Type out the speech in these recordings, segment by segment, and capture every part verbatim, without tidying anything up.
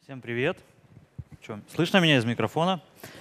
Всем привет. Че, слышно меня из микрофона?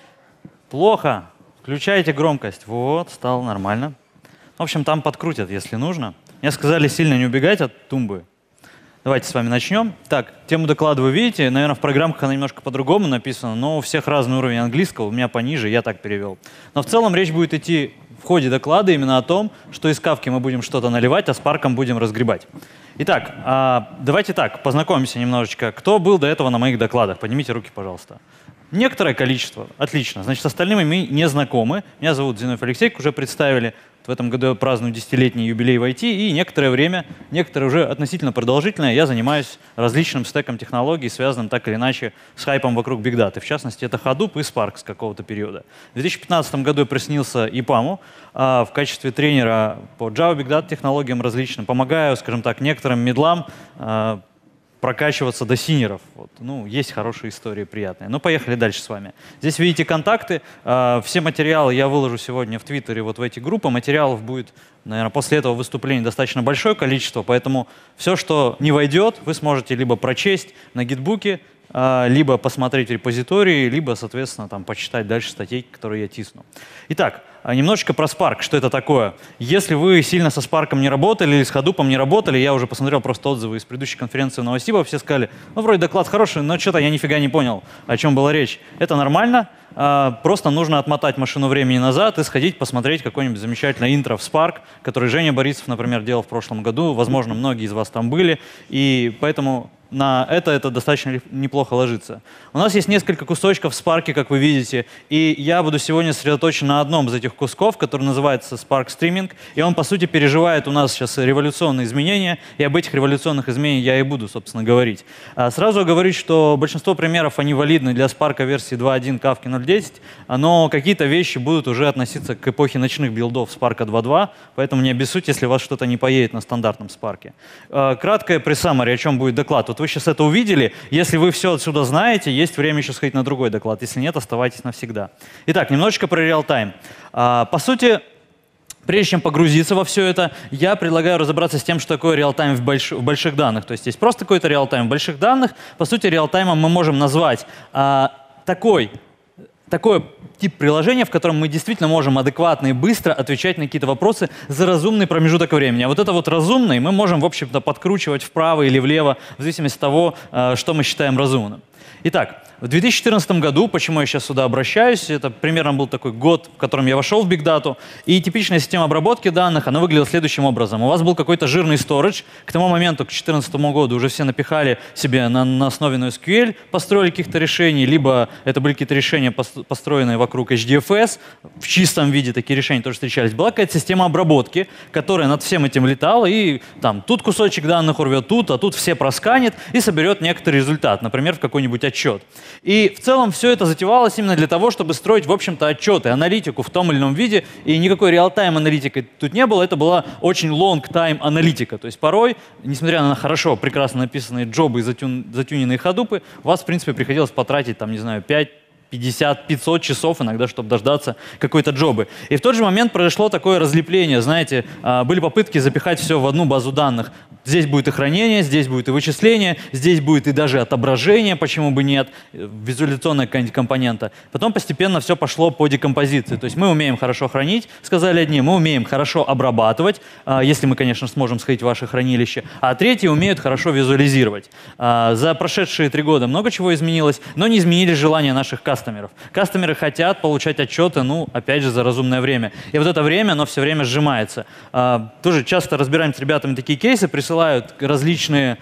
Плохо. Включайте громкость. Вот, стало нормально. В общем, там подкрутят, если нужно. Мне сказали сильно не убегать от тумбы. Давайте с вами начнем. Так, тему доклада вы видите. Наверное, в программах она немножко по-другому написана, но у всех разный уровень английского. У меня пониже, я так перевел. Но в целом речь будет идти в ходе доклада именно о том, что из Kafka мы будем что-то наливать, а с Spark будем разгребать. Итак, давайте так, познакомимся немножечко. Кто был до этого на моих докладах? Поднимите руки, пожалуйста. Некоторое количество. Отлично. Значит, с остальными мы не знакомы. Меня зовут Зиновьев Алексей, уже представили. В этом году я праздную десятилетний юбилей в ай ти, и некоторое время, некоторое уже относительно продолжительное, я занимаюсь различным стеком технологий, связанным так или иначе с хайпом вокруг Big Data. В частности, это Hadoop и Spark с какого-то периода. В две тысячи пятнадцатом году я приснился ИПАМу а, в качестве тренера по Java Big Data технологиям различным. Помогаю, скажем так, некоторым медлам а, прокачиваться до синеров. Вот. Ну, есть хорошие истории, приятные. Ну, поехали дальше с вами. Здесь видите контакты. Все материалы я выложу сегодня в Твиттере вот в эти группы. Материалов будет, наверное, после этого выступления достаточно большое количество, поэтому все, что не войдет, вы сможете либо прочесть на гитбуке, либо посмотреть в репозитории, либо, соответственно, там, почитать дальше статей, которые я тисну. Итак, немножечко про Spark. Что это такое? Если вы сильно со Spark не работали или с Hadoop не работали, я уже посмотрел просто отзывы из предыдущей конференции Новостиба, все сказали, ну, вроде доклад хороший, но что-то я нифига не понял, о чем была речь. Это нормально. Просто нужно отмотать машину времени назад и сходить посмотреть какое-нибудь замечательное интро в Spark, который Женя Борисов, например, делал в прошлом году. Возможно, многие из вас там были, и поэтому на это это достаточно неплохо ложится. У нас есть несколько кусочков в Spark, как вы видите, и я буду сегодня сосредоточен на одном из этих кусков, который называется Spark Streaming, и он, по сути, переживает у нас сейчас революционные изменения, и об этих революционных изменениях я и буду, собственно, говорить. Сразу говорю, что большинство примеров, они валидны для Spark версии два точка один Kafka ноль десять, но какие-то вещи будут уже относиться к эпохе ночных билдов Spark два точка два, поэтому не обессудьте, если у вас что-то не поедет на стандартном Spark. Краткое пресаммари, о чем будет доклад. Вот вы сейчас это увидели. Если вы все отсюда знаете, есть время еще сходить на другой доклад. Если нет, оставайтесь навсегда. Итак, немножечко про реал-тайм. По сути, прежде чем погрузиться во все это, я предлагаю разобраться с тем, что такое реал-тайм в, больш... в больших данных. То есть есть просто какой-то реал-тайм в больших данных. По сути, реал-таймом мы можем назвать а, такой Такой тип приложения, в котором мы действительно можем адекватно и быстро отвечать на какие-то вопросы за разумный промежуток времени. А вот это вот разумный мы можем, в общем-то, подкручивать вправо или влево, в зависимости от того, что мы считаем разумным. Итак, в две тысячи четырнадцатом году, почему я сейчас сюда обращаюсь, это примерно был такой год, в котором я вошел в Big Data, и типичная система обработки данных, она выглядела следующим образом. У вас был какой-то жирный storage, к тому моменту, к две тысячи четырнадцатому году уже все напихали себе на, на основе эн эс кью эль, построили каких-то решений, либо это были какие-то решения, построенные вокруг эйч ди эф эс, в чистом виде такие решения тоже встречались. Была какая-то система обработки, которая над всем этим летала, и там тут кусочек данных урвет тут, а тут все просканит и соберет некоторый результат, например, в какой-нибудь отчет. И в целом все это затевалось именно для того, чтобы строить, в общем-то, отчеты, аналитику в том или ином виде. И никакой реал-тайм аналитики тут не было. Это была очень long-time аналитика. То есть порой, несмотря на хорошо, прекрасно написанные джобы и затюн, затюненные ходупы, у вас, в принципе, приходилось потратить, там, не знаю, пять, пятьдесят, пятьсот часов иногда, чтобы дождаться какой-то джобы. И в тот же момент произошло такое разлепление. Знаете, были попытки запихать все в одну базу данных. Здесь будет и хранение, здесь будет и вычисление, здесь будет и даже отображение, почему бы нет, визуализационная какая-нибудь компонента. Потом постепенно все пошло по декомпозиции. То есть мы умеем хорошо хранить, сказали одни, мы умеем хорошо обрабатывать, если мы, конечно, сможем сходить в ваше хранилище, а третьи умеют хорошо визуализировать. За прошедшие три года много чего изменилось, но не изменились желания наших кастомеров. Кастомеры хотят получать отчеты, ну, опять же, за разумное время. И вот это время, оно все время сжимается. Тоже часто разбираем с ребятами такие кейсы, присылают различные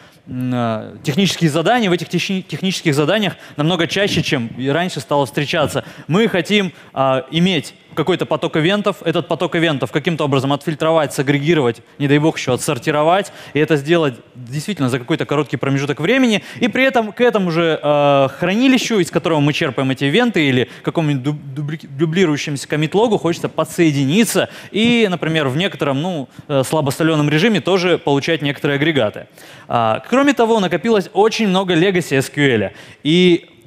э, технические задания. В этих технических заданиях намного чаще, чем раньше стало встречаться. Мы хотим э, иметь какой-то поток ивентов, этот поток ивентов каким-то образом отфильтровать, сагрегировать, не дай бог еще отсортировать, и это сделать действительно за какой-то короткий промежуток времени, и при этом к этому же э, хранилищу, из которого мы черпаем эти ивенты, или какому-нибудь дублирующемуся коммит-логу хочется подсоединиться и, например, в некотором, ну, слабосоленом режиме тоже получать некоторые агрегаты. А, кроме того, накопилось очень много legacy эс кью эль, и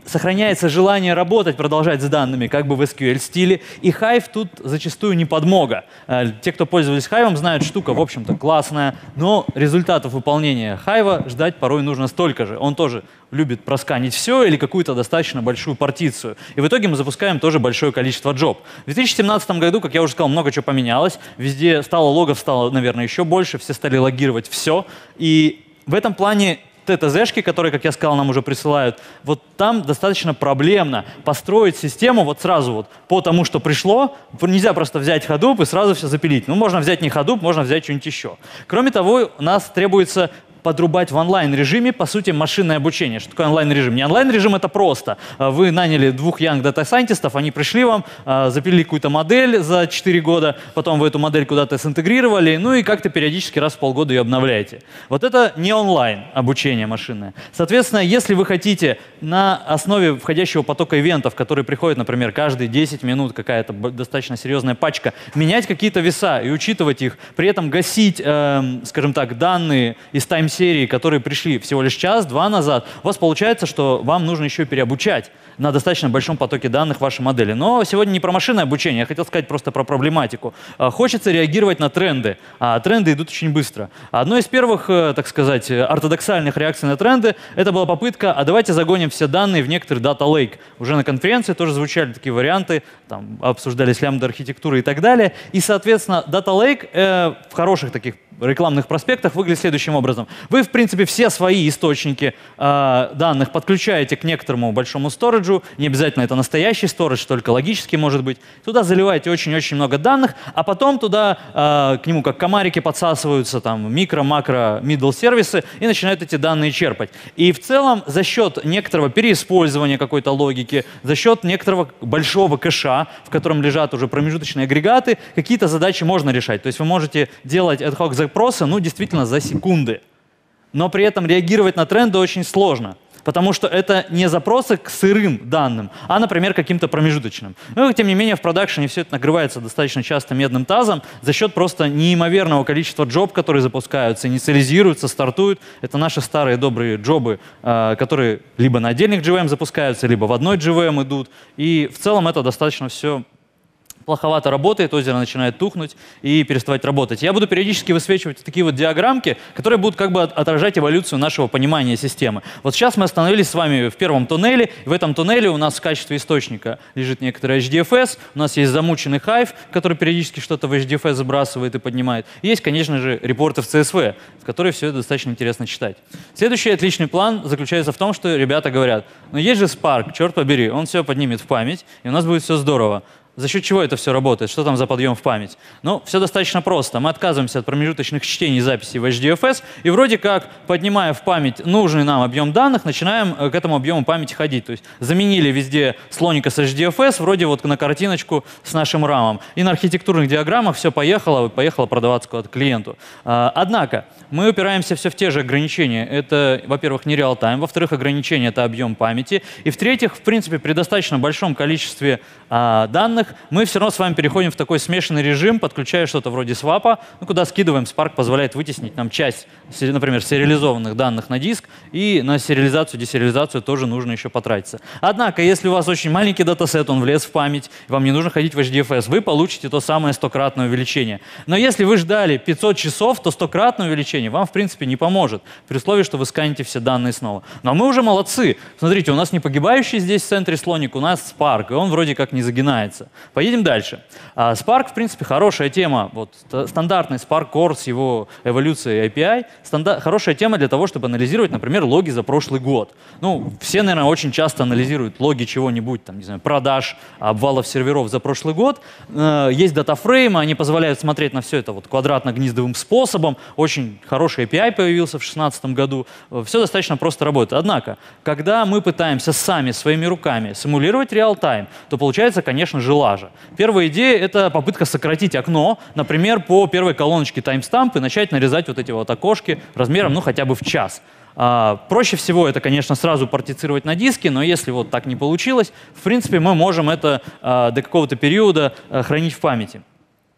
сохраняется желание работать, продолжать с данными, как бы в эс кью эль-стиле. И Hive тут зачастую не подмога. Те, кто пользовались Hive, знают, штука, в общем-то, классная, но результатов выполнения Hive ждать порой нужно столько же. Он тоже любит просканить все или какую-то достаточно большую партицию. И в итоге мы запускаем тоже большое количество джоб. В две тысячи семнадцатом году, как я уже сказал, много чего поменялось. Везде стало логов, стало, наверное, еще больше. Все стали логировать все. И в этом плане тэ тэ зэшки, которые, как я сказал, нам уже присылают, вот там достаточно проблемно построить систему вот сразу вот по тому, что пришло. Нельзя просто взять Hadoop и сразу все запилить. Ну, можно взять не Hadoop, можно взять что-нибудь еще. Кроме того, у нас требуется подрубать в онлайн-режиме, по сути, машинное обучение. Что такое онлайн-режим? Не онлайн-режим — это просто. Вы наняли двух young data scientist'ов, они пришли вам, запилили какую-то модель за четыре года, потом вы эту модель куда-то синтегрировали, ну и как-то периодически раз в полгода ее обновляете. Вот это не онлайн обучение машинное. Соответственно, если вы хотите на основе входящего потока ивентов, которые приходят, например, каждые десять минут, какая-то достаточно серьезная пачка, менять какие-то веса и учитывать их, при этом гасить, э, скажем так, данные из тайм серии, которые пришли всего лишь час-два назад, у вас получается, что вам нужно еще переобучать на достаточно большом потоке данных ваши модели. Но сегодня не про машинное обучение, я хотел сказать просто про проблематику. Хочется реагировать на тренды, а тренды идут очень быстро. Одной из первых, так сказать, ортодоксальных реакций на тренды это была попытка, а давайте загоним все данные в некоторый Data Lake. Уже на конференции тоже звучали такие варианты, там обсуждались лямбда-архитектуры и так далее. И, соответственно, Data Lake э, в хороших таких рекламных проспектах выглядит следующим образом. Вы, в принципе, все свои источники э, данных подключаете к некоторому большому сториджу, не обязательно это настоящий сторидж, только логический может быть. Туда заливаете очень-очень много данных, а потом туда э, к нему как комарики подсасываются там микро, макро, middle сервисы и начинают эти данные черпать. И в целом за счет некоторого переиспользования какой-то логики, за счет некоторого большого кэша, в котором лежат уже промежуточные агрегаты, какие-то задачи можно решать. То есть вы можете делать ad-hoc запросы, ну, действительно, за секунды. Но при этом реагировать на тренды очень сложно, потому что это не запросы к сырым данным, а, например, каким-то промежуточным. Но, тем не менее, в продакшене все это накрывается достаточно часто медным тазом за счет просто неимоверного количества джоб, которые запускаются, инициализируются, стартуют. Это наши старые добрые джобы, которые либо на отдельных джи ви эм запускаются, либо в одной джи ви эм идут. И в целом это достаточно все плоховато работает, озеро начинает тухнуть и переставать работать. Я буду периодически высвечивать такие вот диаграммки, которые будут как бы отражать эволюцию нашего понимания системы. Вот сейчас мы остановились с вами в первом туннеле. В этом туннеле у нас в качестве источника лежит некоторый эйч ди эф эс. У нас есть замученный Hive, который периодически что-то в эйч ди эф эс забрасывает и поднимает. И есть, конечно же, репорты в си эс ви, в которые все это достаточно интересно читать. Следующий отличный план заключается в том, что ребята говорят, ну есть же Spark, черт побери, он все поднимет в память, и у нас будет все здорово. За счет чего это все работает? Что там за подъем в память? Ну, все достаточно просто. Мы отказываемся от промежуточных чтений и записей в эйч ди эф эс, и вроде как, поднимая в память нужный нам объем данных, начинаем к этому объему памяти ходить. То есть заменили везде слоника с эйч ди эф эс, вроде вот на картиночку с нашим рамом. И на архитектурных диаграммах все поехало, поехало продаваться куда-то клиенту. Однако, мы упираемся все в те же ограничения. Это, во-первых, не реал-тайм, во-вторых, ограничение — это объем памяти, и в-третьих, в принципе, при достаточно большом количестве а, данных мы все равно с вами переходим в такой смешанный режим, подключая что-то вроде свапа, ну, куда скидываем. Spark позволяет вытеснить нам часть, например, сериализованных данных на диск, и на сериализацию, десериализацию тоже нужно еще потратиться. Однако, если у вас очень маленький датасет, он влез в память, вам не нужно ходить в эйч ди эф эс, вы получите то самое стократное увеличение. Но если вы ждали пятьсот часов, то стократное увеличение вам, в принципе, не поможет, при условии, что вы сканите все данные снова. Но мы уже молодцы. Смотрите, у нас не погибающий здесь в центре слоник, у нас Spark, и он вроде как не загинается. Поедем дальше. Spark, в принципе, хорошая тема. Вот, стандартный Spark Core с его эволюцией эй пи ай. Стандар... Хорошая тема для того, чтобы анализировать, например, логи за прошлый год. Ну, все, наверное, очень часто анализируют логи чего-нибудь, там, не знаю, продаж, обвалов серверов за прошлый год. Есть датафреймы, они позволяют смотреть на все это вот квадратно-гнездовым способом. Очень хороший эй пи ай появился в две тысячи шестнадцатом году. Все достаточно просто работает. Однако, когда мы пытаемся сами, своими руками симулировать реал-тайм, то получается, конечно же, лажа. Первая идея — это попытка сократить окно, например, по первой колоночке таймстамп и начать нарезать вот эти вот окошки размером, ну, хотя бы в час. А, проще всего это, конечно, сразу партицировать на диске, но если вот так не получилось, в принципе, мы можем это а, до какого-то периода а, хранить в памяти.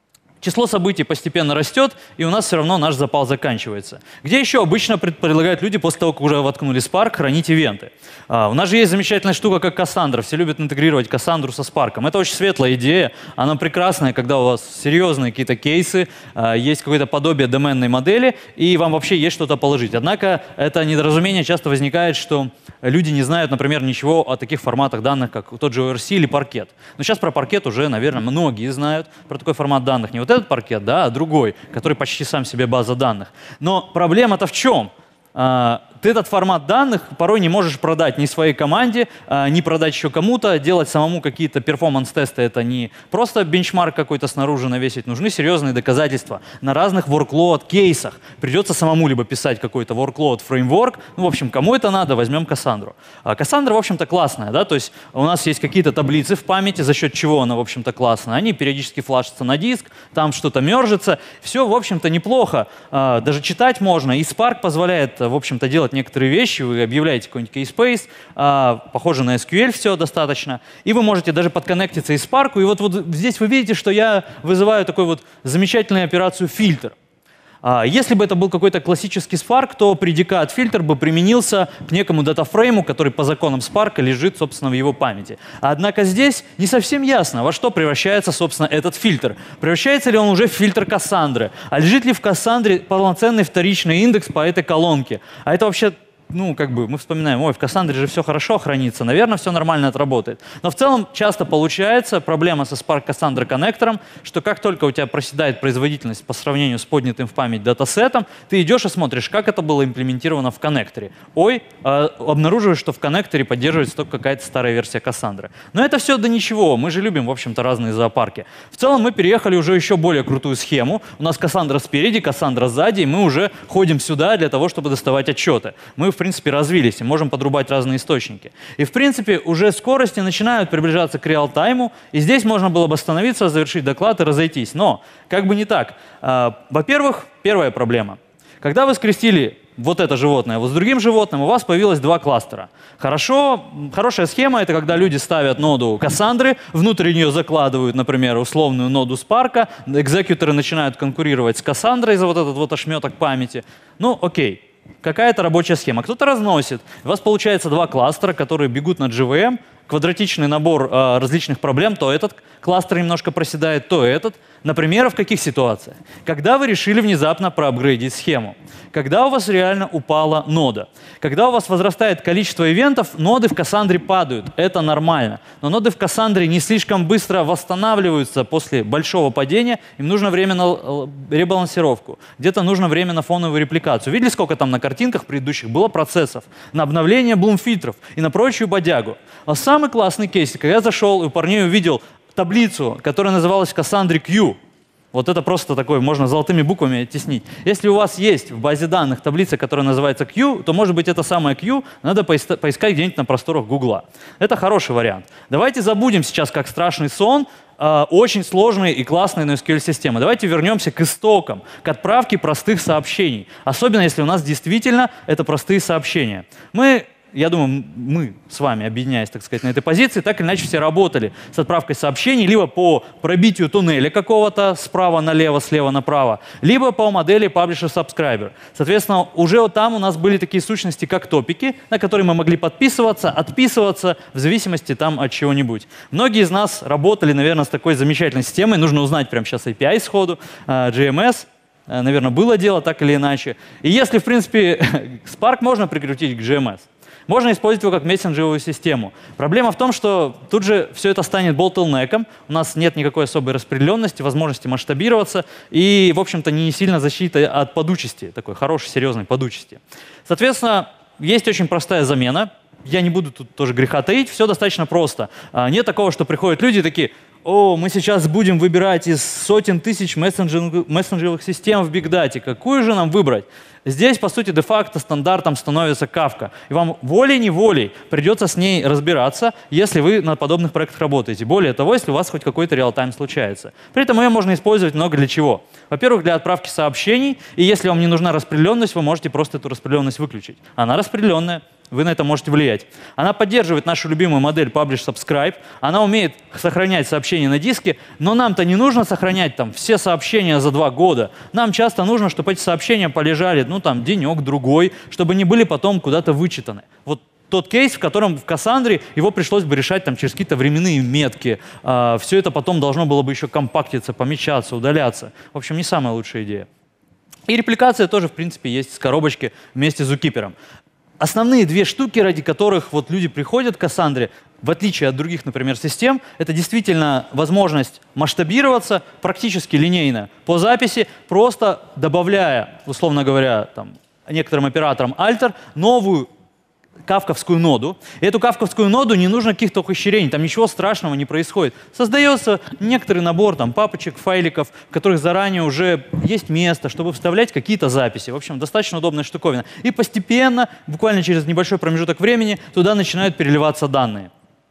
число событий постепенно растет, и у нас все равно наш запал заканчивается. Где еще обычно предлагают люди после того, как уже воткнули Spark, хранить ивенты? А, у нас же есть замечательная штука, как Cassandra. Все любят интегрировать Cassandra со Spark. Это очень светлая идея, она прекрасная, когда у вас серьезные какие-то кейсы, а, есть какое-то подобие доменной модели, и вам вообще есть что-то положить. Однако это недоразумение часто возникает, что люди не знают, например, ничего о таких форматах данных, как тот же о эр си или Parquet. Но сейчас про Parquet уже, наверное, многие знают, про такой формат данных. Не вот этот Parquet, да, а другой, который почти сам себе база данных. Но проблема-то в чем? А, ты этот формат данных порой не можешь продать ни своей команде, а, ни продать еще кому-то, делать самому какие-то перформанс-тесты. Это не просто бенчмарк какой-то снаружи навесить. Нужны серьезные доказательства на разных workload-кейсах. Придется самому либо писать какой-то workload-фреймворк. Ну, в общем, кому это надо, возьмем Cassandra. А Cassandra, в общем-то, классная, да, то есть у нас есть какие-то таблицы в памяти, за счет чего она, в общем-то, классная. Они периодически флашатся на диск, там что-то мержится. Все, в общем-то, неплохо. А, даже читать можно. И Spark позволяет, в общем-то, делать некоторые вещи. Вы объявляете какой-нибудь keyspace, а, похоже на эс кью эль, все достаточно. И вы можете даже подконнектиться и Spark. И вот, вот здесь вы видите, что я вызываю такую вот замечательную операцию фильтр. Если бы это был какой-то классический Spark, то предикат фильтр бы применился к некому датафрейму, который по законам Spark лежит, собственно, в его памяти. Однако здесь не совсем ясно, во что превращается, собственно, этот фильтр. Превращается ли он уже в фильтр Cassandra? А лежит ли в Cassandra полноценный вторичный индекс по этой колонке? А это вообще... Ну, как бы мы вспоминаем, ой, в Cassandra же все хорошо хранится, наверное, все нормально отработает. Но в целом часто получается проблема со Spark Cassandra коннектором, что как только у тебя проседает производительность по сравнению с поднятым в память датасетом, ты идешь и смотришь, как это было имплементировано в коннекторе. Ой, э, обнаруживаешь, что в коннекторе поддерживается только какая-то старая версия Cassandra. Но это все до ничего, мы же любим, в общем-то, разные зоопарки. В целом мы переехали уже еще более крутую схему. У нас Cassandra спереди, Cassandra сзади, и мы уже ходим сюда для того, чтобы доставать отчеты. Мы в принципе, развились и можем подрубать разные источники. И, в принципе, уже скорости начинают приближаться к реал-тайму, и здесь можно было бы остановиться, завершить доклад и разойтись. Но, как бы не так. Во-первых, первая проблема. Когда вы скрестили вот это животное вот с другим животным, у вас появилось два кластера. Хорошо, хорошая схема — это когда люди ставят ноду Cassandra, внутрь нее закладывают, например, условную ноду Spark, экзекьюторы начинают конкурировать с Cassandra за вот этот вот ошметок памяти. Ну, окей. Какая-то рабочая схема. Кто-то разносит. У вас получается два кластера, которые бегут на джи ви эм, квадратичный набор э, различных проблем. То этот кластер немножко проседает, то этот. Например, в каких ситуациях? Когда вы решили внезапно проапгрейдить схему. Когда у вас реально упала нода. Когда у вас возрастает количество ивентов, ноды в Cassandra падают. Это нормально. Но ноды в Cassandra не слишком быстро восстанавливаются после большого падения. Им нужно время на ребалансировку. Где-то нужно время на фоновую репликацию. Видели, сколько там на картинках предыдущих было процессов? На обновление блум-фильтров и на прочую бодягу. А самый классный кейс, когда я зашел и у парней увидел таблицу, которая называлась Cassandra Q. Вот это просто такое, можно золотыми буквами оттеснить. Если у вас есть в базе данных таблица, которая называется Q, то, может быть, это самое Q надо поискать где-нибудь на просторах Гугла. Это хороший вариант. Давайте забудем сейчас, как страшный сон, э, очень сложные и классные ноу эс кью эль-системы. Давайте вернемся к истокам, к отправке простых сообщений. Особенно, если у нас действительно это простые сообщения. Мы... Я думаю, мы с вами, объединяясь, так сказать, на этой позиции, так или иначе все работали с отправкой сообщений либо по пробитию туннеля какого-то справа налево, слева направо, либо по модели Publisher-Subscriber. Соответственно, уже вот там у нас были такие сущности, как топики, на которые мы могли подписываться, отписываться в зависимости там от чего-нибудь. Многие из нас работали, наверное, с такой замечательной системой. Нужно узнать прямо сейчас эй пи ай сходу, джей эм эс. Наверное, было дело так или иначе. И если, в принципе, Spark можно прикрутить к джей эм эс, можно использовать его как мессенджеровую систему. Проблема в том, что тут же все это станет bottleneck'ом, у нас нет никакой особой распределенности, возможности масштабироваться и, в общем-то, не сильно защита от падучести, такой хорошей, серьезной падучести. Соответственно, есть очень простая замена. Я не буду тут тоже греха таить, все достаточно просто. Нет такого, что приходят люди такие: о, мы сейчас будем выбирать из сотен тысяч мессенджерных, мессенджеровых систем в бигдате. Какую же нам выбрать? Здесь, по сути, де-факто стандартом становится Kafka. И вам волей-неволей придется с ней разбираться, если вы на подобных проектах работаете. Более того, если у вас хоть какой-то реал-тайм случается. При этом ее можно использовать много для чего. Во-первых, для отправки сообщений. И если вам не нужна распределенность, вы можете просто эту распределенность выключить. Она распределенная. вы на это можете влиять. Она поддерживает нашу любимую модель Publish-Subscribe, она умеет сохранять сообщения на диске, но нам-то не нужно сохранять там все сообщения за два года. Нам часто нужно, чтобы эти сообщения полежали, ну там, денек-другой, чтобы не были потом куда-то вычитаны. Вот тот кейс, в котором в Кассандре его пришлось бы решать там, через какие-то временные метки. А, все это потом должно было бы еще компактиться, помечаться, удаляться. В общем, не самая лучшая идея. И репликация тоже, в принципе, есть с коробочки вместе с Zookeeper. Основные две штуки, ради которых вот люди приходят к Кассандре, в отличие от других, например, систем, это действительно возможность масштабироваться практически линейно по записи, просто добавляя, условно говоря, там, некоторым операторам альтер, новую кафковскую ноду. И эту кафковскую ноду не нужно каких-то ухищрений, там ничего страшного не происходит. Создается некоторый набор там, папочек, файликов, в которых заранее уже есть место, чтобы вставлять какие-то записи. В общем, достаточно удобная штуковина. И постепенно, буквально через небольшой промежуток времени, туда начинают переливаться данные.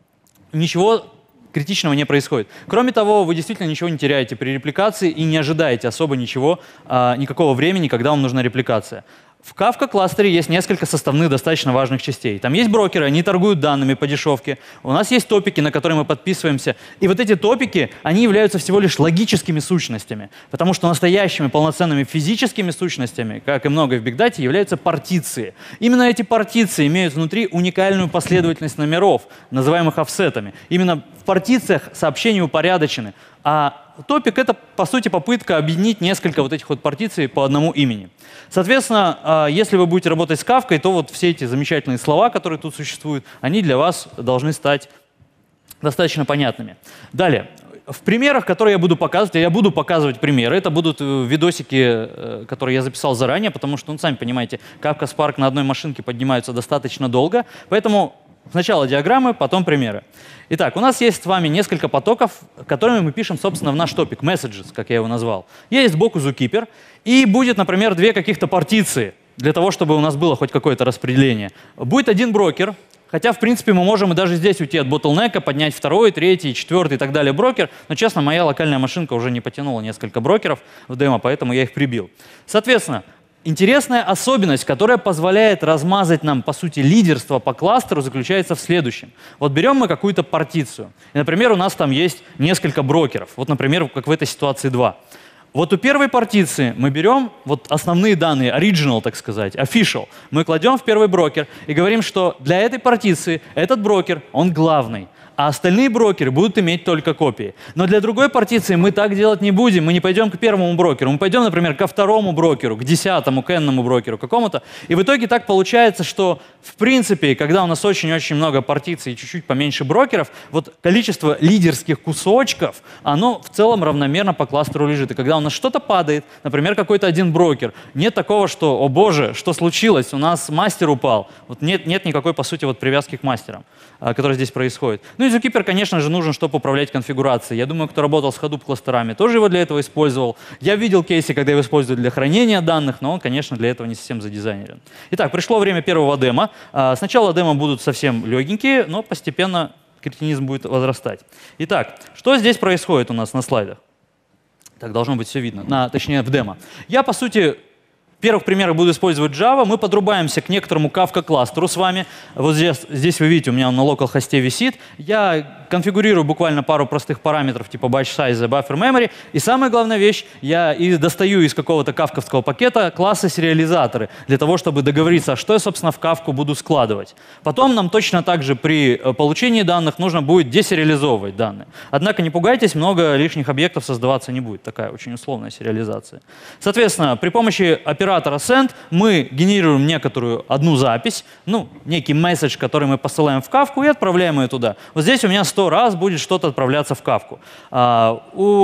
Ничего критичного не происходит. Кроме того, вы действительно ничего не теряете при репликации и не ожидаете особо ничего, а, никакого времени, когда вам нужна репликация. В Kafka кластере есть несколько составных достаточно важных частей. Там есть брокеры, они торгуют данными по дешевке. У нас есть топики, на которые мы подписываемся. И вот эти топики, они являются всего лишь логическими сущностями. Потому что настоящими полноценными физическими сущностями, как и многое в бигдате, являются партиции. Именно эти партиции имеют внутри уникальную последовательность номеров, называемых офсетами. Именно в партициях сообщения упорядочены. А топик — это, по сути, попытка объединить несколько вот этих вот партиций по одному имени. Соответственно, если вы будете работать с Kafka, то вот все эти замечательные слова, которые тут существуют, они для вас должны стать достаточно понятными. Далее. В примерах, которые я буду показывать, я буду показывать примеры, это будут видосики, которые я записал заранее, потому что, ну, сами понимаете, Kafka Spark на одной машинке поднимаются достаточно долго, поэтому сначала диаграммы, потом примеры. Итак, у нас есть с вами несколько потоков, которыми мы пишем, собственно, в наш топик, messages, как я его назвал. Есть сбоку Zookeeper, и будет, например, две каких-то партиции, для того, чтобы у нас было хоть какое-то распределение. Будет один брокер, хотя, в принципе, мы можем и даже здесь уйти от ботлнека, поднять второй, третий, четвертый и так далее брокер, но, честно, моя локальная машинка уже не потянула несколько брокеров в демо, поэтому я их прибил. Соответственно, интересная особенность, которая позволяет размазать нам, по сути, лидерство по кластеру, заключается в следующем. Вот берем мы какую-то партицию. И, например, у нас там есть несколько брокеров. Вот, например, как в этой ситуации два. Вот у первой партиции мы берем вот основные данные, original, так сказать, official. Мы кладем в первый брокер и говорим, что для этой партиции этот брокер, он главный. А остальные брокеры будут иметь только копии. Но для другой партиции мы так делать не будем. Мы не пойдем к первому брокеру. Мы пойдем, например, ко второму брокеру, к десятому, к энному брокеру, какому-то. И в итоге так получается, что, в принципе, когда у нас очень-очень много партиций и чуть-чуть поменьше брокеров, вот количество лидерских кусочков, оно в целом равномерно по кластеру лежит. И когда у нас что-то падает, например, какой-то один брокер, нет такого, что, о боже, что случилось, у нас мастер упал. Вот нет, нет никакой, по сути, вот привязки к мастерам, которая здесь происходит. Ну и Zookeeper, конечно же, нужен, чтобы управлять конфигурацией. Я думаю, кто работал с Hadoop кластерами, тоже его для этого использовал. Я видел кейсы, когда его используют для хранения данных, но он, конечно, для этого не совсем задизайнерен. Итак, пришло время первого демо. Сначала демо будут совсем легенькие, но постепенно кретинизм будет возрастать. Итак, что здесь происходит у нас на слайдах? Так, должно быть все видно, на, точнее в демо. Я, по сути, в первых примерах буду использовать Java. Мы подрубаемся к некоторому Kafka кластеру с вами. Вот здесь, здесь вы видите, у меня он на локал-хосте висит. Я конфигурирую буквально пару простых параметров типа batch size, buffer memory. И самая главная вещь, я и достаю из какого-то кафковского пакета классы сериализаторы для того, чтобы договориться, а что я, собственно, в Kafka буду складывать. Потом нам точно так же при получении данных нужно будет десериализовывать данные. Однако не пугайтесь, много лишних объектов создаваться не будет. Такая очень условная сериализация. Соответственно, при помощи оператора send мы генерируем некоторую одну запись, ну, некий месседж, который мы посылаем в Kafka и отправляем ее туда. Вот здесь у меня сто раз будет что-то отправляться в Kafka. А,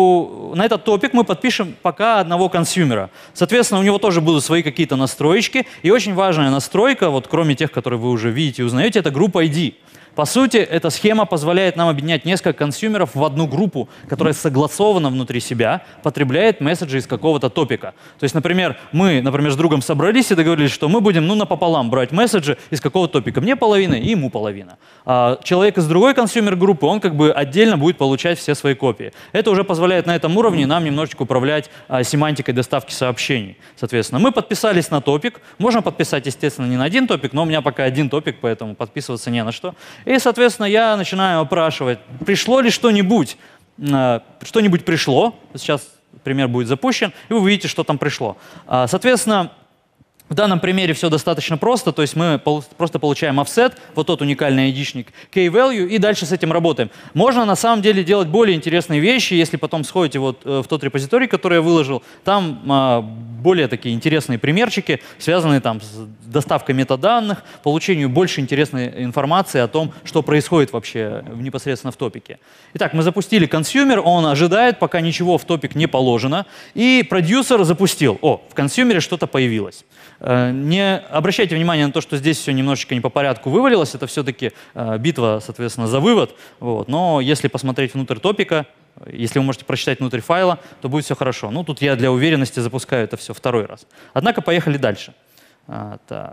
у, на этот топик мы подпишем пока одного консюмера. Соответственно, у него тоже будут свои какие-то настроечки. И очень важная настройка, вот кроме тех, которые вы уже видите и узнаете, это группа ай ди. По сути, эта схема позволяет нам объединять несколько консюмеров в одну группу, которая согласована внутри себя, потребляет месседжи из какого-то топика. То есть, например, мы, например, с другом собрались и договорились, что мы будем ну, напополам брать месседжи из какого-то топика. Мне половина и ему половина. А человек из другой консюмер-группы, он как бы отдельно будет получать все свои копии. Это уже позволяет на этом уровне нам немножечко управлять а, семантикой доставки сообщений. Соответственно, мы подписались на топик. Можно подписать, естественно, не на один топик, но у меня пока один топик, поэтому подписываться не на что. И, соответственно, я начинаю опрашивать, пришло ли что-нибудь. А, что-нибудь пришло. Сейчас пример будет запущен, и вы увидите, что там пришло. А, соответственно, в данном примере все достаточно просто, то есть мы пол просто получаем offset, вот тот уникальный айдишник, key-value, и дальше с этим работаем. Можно на самом деле делать более интересные вещи, если потом сходите вот э, в тот репозиторий, который я выложил, там э, более такие интересные примерчики, связанные там с доставкой метаданных, получению больше интересной информации о том, что происходит вообще непосредственно в топике. Итак, мы запустили консюмер, он ожидает, пока ничего в топик не положено, и продюсер запустил. О, в консюмере что-то появилось. Не обращайте внимания на то, что здесь все немножечко не по порядку вывалилось. Это все-таки битва, соответственно, за вывод. Вот. Но если посмотреть внутрь топика, если вы можете прочитать внутрь файла, то будет все хорошо. Ну, тут я для уверенности запускаю это все второй раз. Однако поехали дальше. А, так.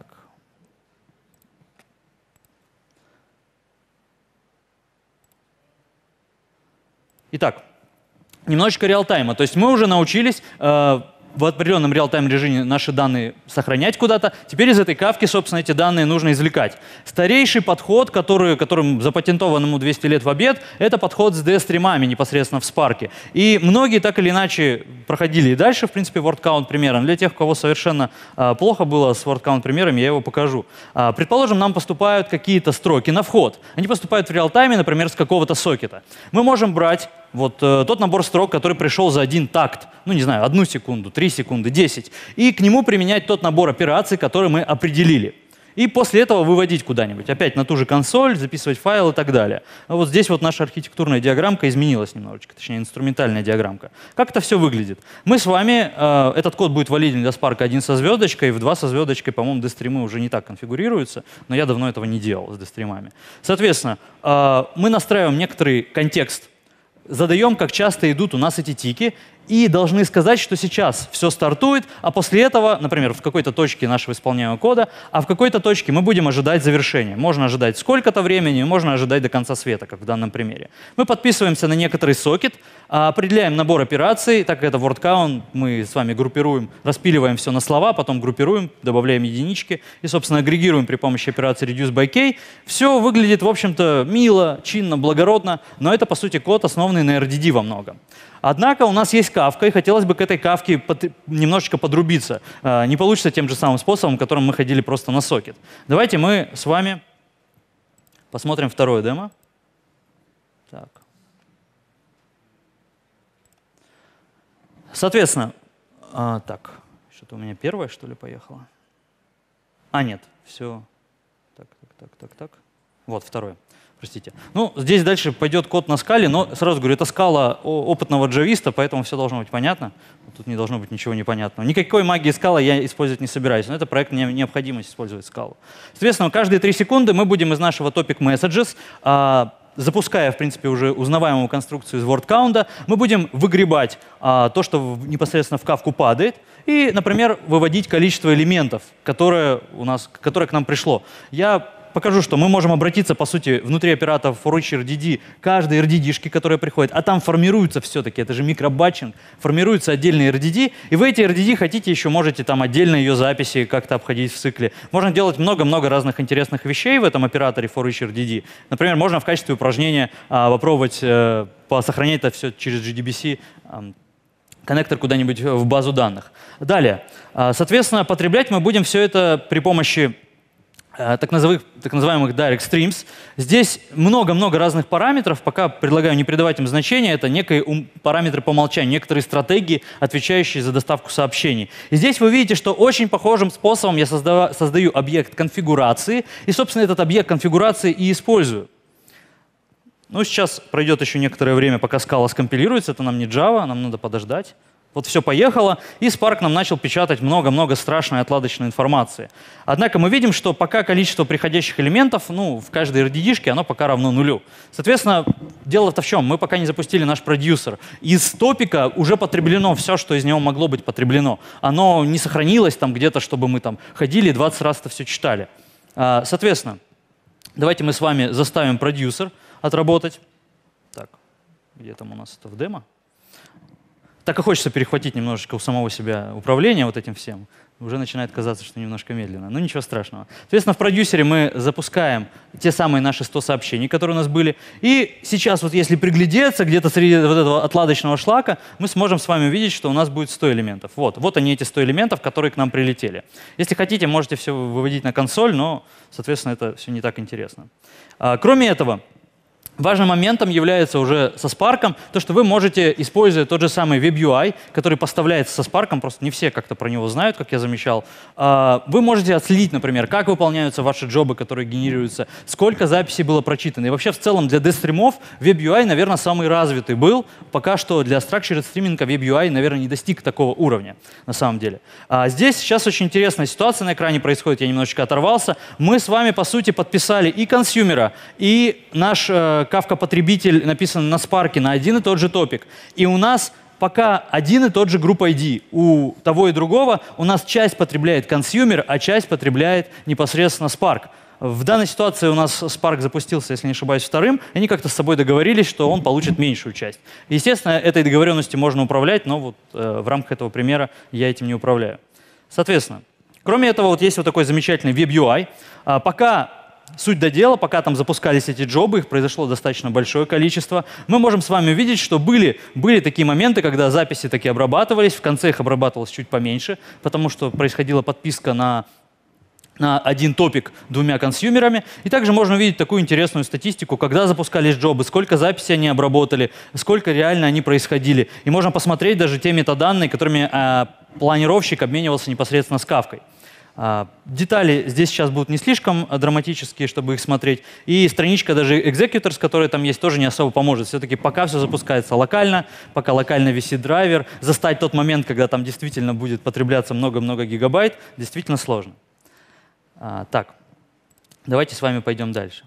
Итак, немножечко реалтайма. То есть мы уже научились э, в определенном реал-тайм режиме наши данные сохранять куда-то. Теперь из этой кавки, собственно, эти данные нужно извлекать. Старейший подход, который, которым запатентованному двести лет в обед, это подход с ди эс-стримами непосредственно в Spark. И многие так или иначе проходили и дальше, в принципе, word count примером. Для тех, у кого совершенно а, плохо было с word count примером, я его покажу. А, предположим, нам поступают какие-то строки на вход. Они поступают в реал-тайме, например, с какого-то сокета. Мы можем брать вот э, тот набор строк, который пришел за один такт, ну не знаю, одну секунду, три секунды, десять, и к нему применять тот набор операций, который мы определили. И после этого выводить куда-нибудь, опять на ту же консоль, записывать файл и так далее. А вот здесь вот наша архитектурная диаграммка изменилась немножечко, точнее инструментальная диаграммка. Как это все выглядит? Мы с вами, э, этот код будет валиден для Spark один со звездочкой, в два со звездочкой, по-моему, D-стримы уже не так конфигурируются, но я давно этого не делал с D-стримами. Соответственно, э, мы настраиваем некоторый контекст, задаем, как часто идут у нас эти тики, и должны сказать, что сейчас все стартует, а после этого, например, в какой-то точке нашего исполняемого кода, а в какой-то точке мы будем ожидать завершения. Можно ожидать сколько-то времени, можно ожидать до конца света, как в данном примере. Мы подписываемся на некоторый сокет, определяем набор операций, так как это word count, мы с вами группируем, распиливаем все на слова, потом группируем, добавляем единички и, собственно, агрегируем при помощи операции reduce by k. Все выглядит, в общем-то, мило, чинно, благородно, но это, по сути, код, основанный на эр ди ди во многом. Однако у нас есть кавка, и хотелось бы к этой кавке под, немножечко подрубиться. А, не получится тем же самым способом, которым мы ходили просто на сокет. Давайте мы с вами посмотрим второе демо. Так. Соответственно, а, так, что-то у меня первое, что ли, поехало? А, нет, все. Так, так, так, так, так. Вот, второе. Простите. Ну, здесь дальше пойдет код на скале, но сразу говорю, это скала опытного джависта, поэтому все должно быть понятно. Тут не должно быть ничего непонятного. Никакой магии скалы я использовать не собираюсь, но это проект, мне необходимость использовать скалу. Соответственно, каждые три секунды мы будем из нашего topic messages, а, запуская, в принципе, уже узнаваемую конструкцию из word count, мы будем выгребать а, то, что в, непосредственно в кавку падает, и, например, выводить количество элементов, которое, у нас, которое к нам пришло. Я покажу, что мы можем обратиться, по сути, внутри операторов for each эр ди ди, каждой эр ди ди-шки, которая приходит, а там формируется все-таки, это же микробатчинг, формируются отдельные эр ди ди, и вы эти эр ди ди хотите еще, можете там отдельно ее записи как-то обходить в цикле. Можно делать много-много разных интересных вещей в этом операторе for each эр ди ди. Например, можно в качестве упражнения а, попробовать а, сохранять это все через джи ди би си, а, коннектор куда-нибудь в базу данных. Далее, а, соответственно, потреблять мы будем все это при помощи Так называемых, так называемых direct streams. Здесь много-много разных параметров, пока предлагаю не придавать им значения, это некие параметры по умолчанию, некоторые стратегии, отвечающие за доставку сообщений. И здесь вы видите, что очень похожим способом я создаю, создаю объект конфигурации, и, собственно, этот объект конфигурации и использую. Ну, сейчас пройдет еще некоторое время, пока скала скомпилируется, это нам не Java, нам надо подождать. Вот все поехало, и Spark нам начал печатать много-много страшной отладочной информации. Однако мы видим, что пока количество приходящих элементов, ну, в каждой эр ди ди-шке, оно пока равно нулю. Соответственно, дело-то в чем? Мы пока не запустили наш продюсер. Из топика уже потреблено все, что из него могло быть потреблено. Оно не сохранилось там где-то, чтобы мы там ходили и двадцать раз это все читали. Соответственно, давайте мы с вами заставим продюсер отработать. Так, где там у нас это в демо? Так и хочется перехватить немножечко у самого себя управление вот этим всем. Уже начинает казаться, что немножко медленно. Но ничего страшного. Соответственно, в продюсере мы запускаем те самые наши сто сообщений, которые у нас были. И сейчас вот если приглядеться, где-то среди вот этого отладочного шлака, мы сможем с вами увидеть, что у нас будет сто элементов. Вот, вот они, эти сто элементов, которые к нам прилетели. Если хотите, можете все выводить на консоль, но, соответственно, это все не так интересно. А, кроме этого, важным моментом является уже со Spark то, что вы можете, используя тот же самый WebUI, который поставляется со Spark, просто не все как-то про него знают, как я замечал, вы можете отследить, например, как выполняются ваши джобы, которые генерируются, сколько записей было прочитано. И вообще в целом для D-стримов WebUI, наверное, самый развитый был. Пока что для structured стриминга WebUI, наверное, не достиг такого уровня на самом деле. А здесь сейчас очень интересная ситуация на экране происходит, я немножечко оторвался. Мы с вами, по сути, подписали и консюмера, и наш Kafka-потребитель написан на Spark на один и тот же топик. И у нас пока один и тот же групп ай ди. У того и другого у нас часть потребляет консюмер, а часть потребляет непосредственно Spark. В данной ситуации у нас Spark запустился, если не ошибаюсь, вторым, и они как-то с собой договорились, что он получит меньшую часть. Естественно, этой договоренностью можно управлять, но вот э, в рамках этого примера я этим не управляю. Соответственно, кроме этого, вот есть вот такой замечательный WebUI. А, пока суть до дела, пока там запускались эти джобы, их произошло достаточно большое количество, мы можем с вами увидеть, что были, были такие моменты, когда записи таки обрабатывались, в конце их обрабатывалось чуть поменьше, потому что происходила подписка на, на один топик двумя консюмерами. И также можно увидеть такую интересную статистику, когда запускались джобы, сколько записей они обработали, сколько реально они происходили. И можно посмотреть даже те метаданные, которыми э, планировщик обменивался непосредственно с Kafka. Детали здесь сейчас будут не слишком драматические, чтобы их смотреть. И страничка даже Executors, которая там есть, тоже не особо поможет. Все-таки пока все запускается локально, пока локально висит драйвер, застать тот момент, когда там действительно будет потребляться много-много гигабайт, действительно сложно. А, так, давайте с вами пойдем дальше.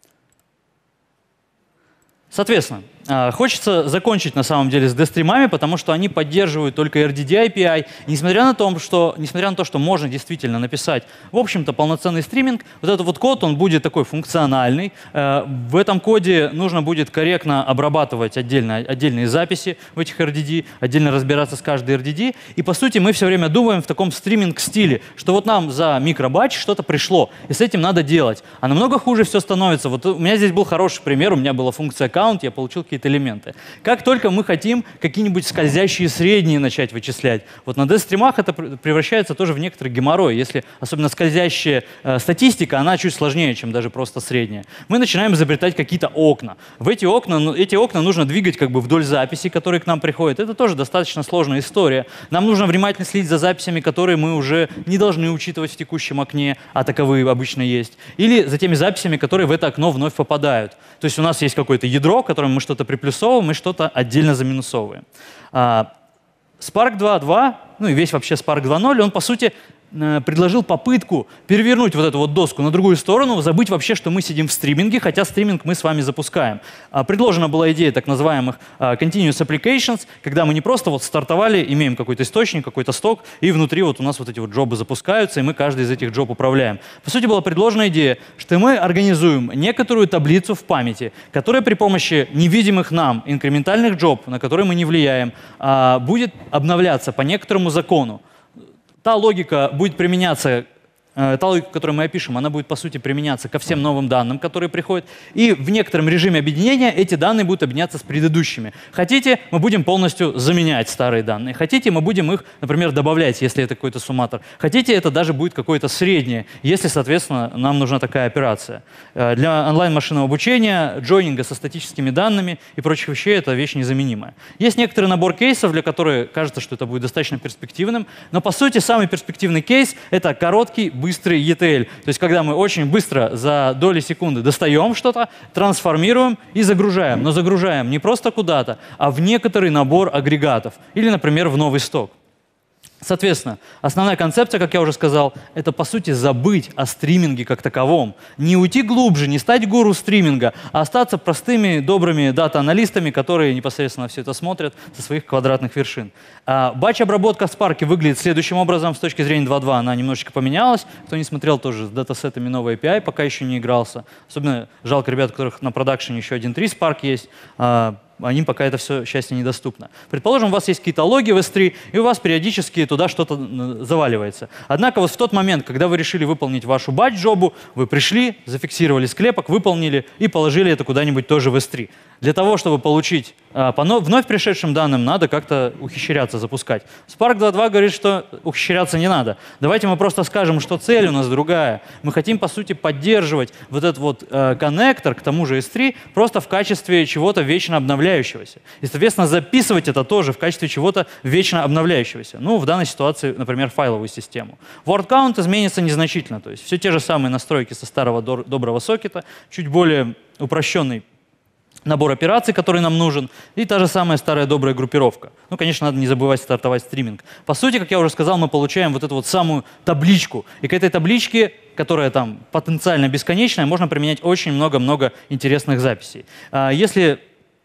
Соответственно, хочется закончить на самом деле с D-стримами, потому что они поддерживают только эр ди ди эй пи ай. И несмотря на то, что, несмотря на то, что можно действительно написать, в общем-то, полноценный стриминг, вот этот вот код, он будет такой функциональный. В этом коде нужно будет корректно обрабатывать отдельно, отдельные записи в этих эр ди ди, отдельно разбираться с каждой эр ди ди. И, по сути, мы все время думаем в таком стриминг-стиле, что вот нам за микробатч что-то пришло, и с этим надо делать. А намного хуже все становится. Вот у меня здесь был хороший пример, у меня была функция аккаунт, я получил какие-то элементы. Как только мы хотим какие-нибудь скользящие средние начать вычислять, вот на D-стримах это превращается тоже в некоторый геморрой. Если особенно скользящая э, статистика, она чуть сложнее, чем даже просто средняя. Мы начинаем изобретать какие-то окна. В эти окна, ну, эти окна нужно двигать как бы вдоль записей, которые к нам приходят. Это тоже достаточно сложная история. Нам нужно внимательно следить за записями, которые мы уже не должны учитывать в текущем окне, а таковые обычно есть. Или за теми записями, которые в это окно вновь попадают. То есть у нас есть какое-то ядро, к которому мы что-то приплюсовываем и что-то отдельно заминусовываем. А, Spark два точка два, ну и весь вообще Spark два ноль, он по сути предложил попытку перевернуть вот эту вот доску на другую сторону, забыть вообще, что мы сидим в стриминге, хотя стриминг мы с вами запускаем. Предложена была идея так называемых continuous applications, когда мы не просто вот стартовали, имеем какой-то источник, какой-то сток, и внутри вот у нас вот эти вот джобы запускаются, и мы каждый из этих джоб управляем. По сути, была предложена идея, что мы организуем некоторую таблицу в памяти, которая при помощи невидимых нам инкрементальных джоб, на которые мы не влияем, будет обновляться по некоторому закону. Та логика будет применяться, э, та логика, которую мы опишем, она будет, по сути, применяться ко всем новым данным, которые приходят. И в некотором режиме объединения эти данные будут объединяться с предыдущими. Хотите, мы будем полностью заменять старые данные. Хотите, мы будем их, например, добавлять, если это какой-то сумматор. Хотите, это даже будет какое-то среднее, если, соответственно, нам нужна такая операция. Э, для онлайн-машинного обучения, джойнинга со статическими данными и прочих вещей это вещь незаменимая. Есть некоторый набор кейсов, для которых кажется, что это будет достаточно перспективным, но, по сути, самый перспективный кейс — это короткий, быстрый и ти эл. То есть когда мы очень быстро за доли секунды достаем что-то, трансформируем и загружаем. Но загружаем не просто куда-то, а в некоторый набор агрегатов. Или, например, в новый сток. Соответственно, основная концепция, как я уже сказал, это, по сути, забыть о стриминге как таковом. Не уйти глубже, не стать гуру стриминга, а остаться простыми, добрыми дата-аналистами, которые непосредственно все это смотрят со своих квадратных вершин. А батч-обработка в Spark выглядит следующим образом. С точки зрения два точка два она немножечко поменялась. Кто не смотрел, тоже с датасетами новой эй пи ай пока еще не игрался. Особенно жалко ребят, у которых на продакшене еще один точка три Spark есть. Они пока это все счастье недоступно. Предположим, у вас есть какие-то логи в эс три, и у вас периодически туда что-то заваливается. Однако вот в тот момент, когда вы решили выполнить вашу батч-джобу, вы пришли, зафиксировали склепок, выполнили и положили это куда-нибудь тоже в эс три. Для того, чтобы получить а, по вновь пришедшим данным, надо как-то ухищряться, запускать. Spark два точка два говорит, что ухищряться не надо. Давайте мы просто скажем, что цель у нас другая. Мы хотим, по сути, поддерживать вот этот вот э, коннектор к тому же эс три просто в качестве чего-то вечно обновляющегося. И, соответственно, записывать это тоже в качестве чего-то вечно обновляющегося. Ну, в данной ситуации, например, файловую систему. Word count изменится незначительно. То есть все те же самые настройки со старого доброго сокета, чуть более упрощенный набор операций, который нам нужен, и та же самая старая добрая группировка. Ну, конечно, надо не забывать стартовать стриминг. По сути, как я уже сказал, мы получаем вот эту вот самую табличку. И к этой табличке, которая там потенциально бесконечная, можно применять очень много-много интересных записей. Если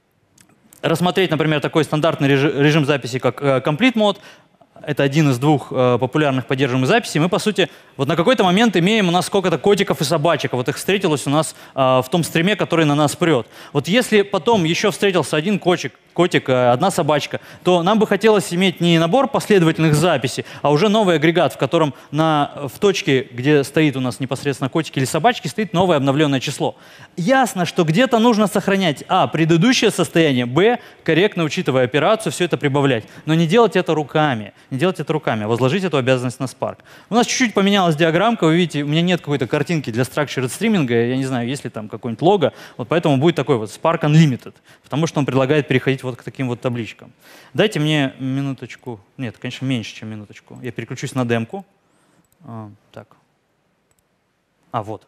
рассмотреть, например, такой стандартный режим записи, как Complete Mode, это один из двух э, популярных поддерживаемых записей. Мы, по сути, вот на какой-то момент имеем у нас сколько-то котиков и собачек. Вот их встретилось у нас э, в том стриме, который на нас прет. Вот если потом еще встретился один котик, котик, э, одна собачка, то нам бы хотелось иметь не набор последовательных записей, а уже новый агрегат, в котором на, в точке, где стоит у нас непосредственно котик или собачки, стоит новое обновленное число. Ясно, что где-то нужно сохранять, а, предыдущее состояние, б, корректно учитывая операцию, все это прибавлять. Но не делать это руками. Не делать это руками, а возложить эту обязанность на Spark. У нас чуть-чуть поменялась диаграммка, вы видите, у меня нет какой-то картинки для structured стриминга, я не знаю, есть ли там какой-нибудь лого, вот поэтому будет такой вот Spark Unlimited, потому что он предлагает переходить вот к таким вот табличкам. Дайте мне минуточку, нет, конечно, меньше, чем минуточку, я переключусь на демку. А, так. А, вот.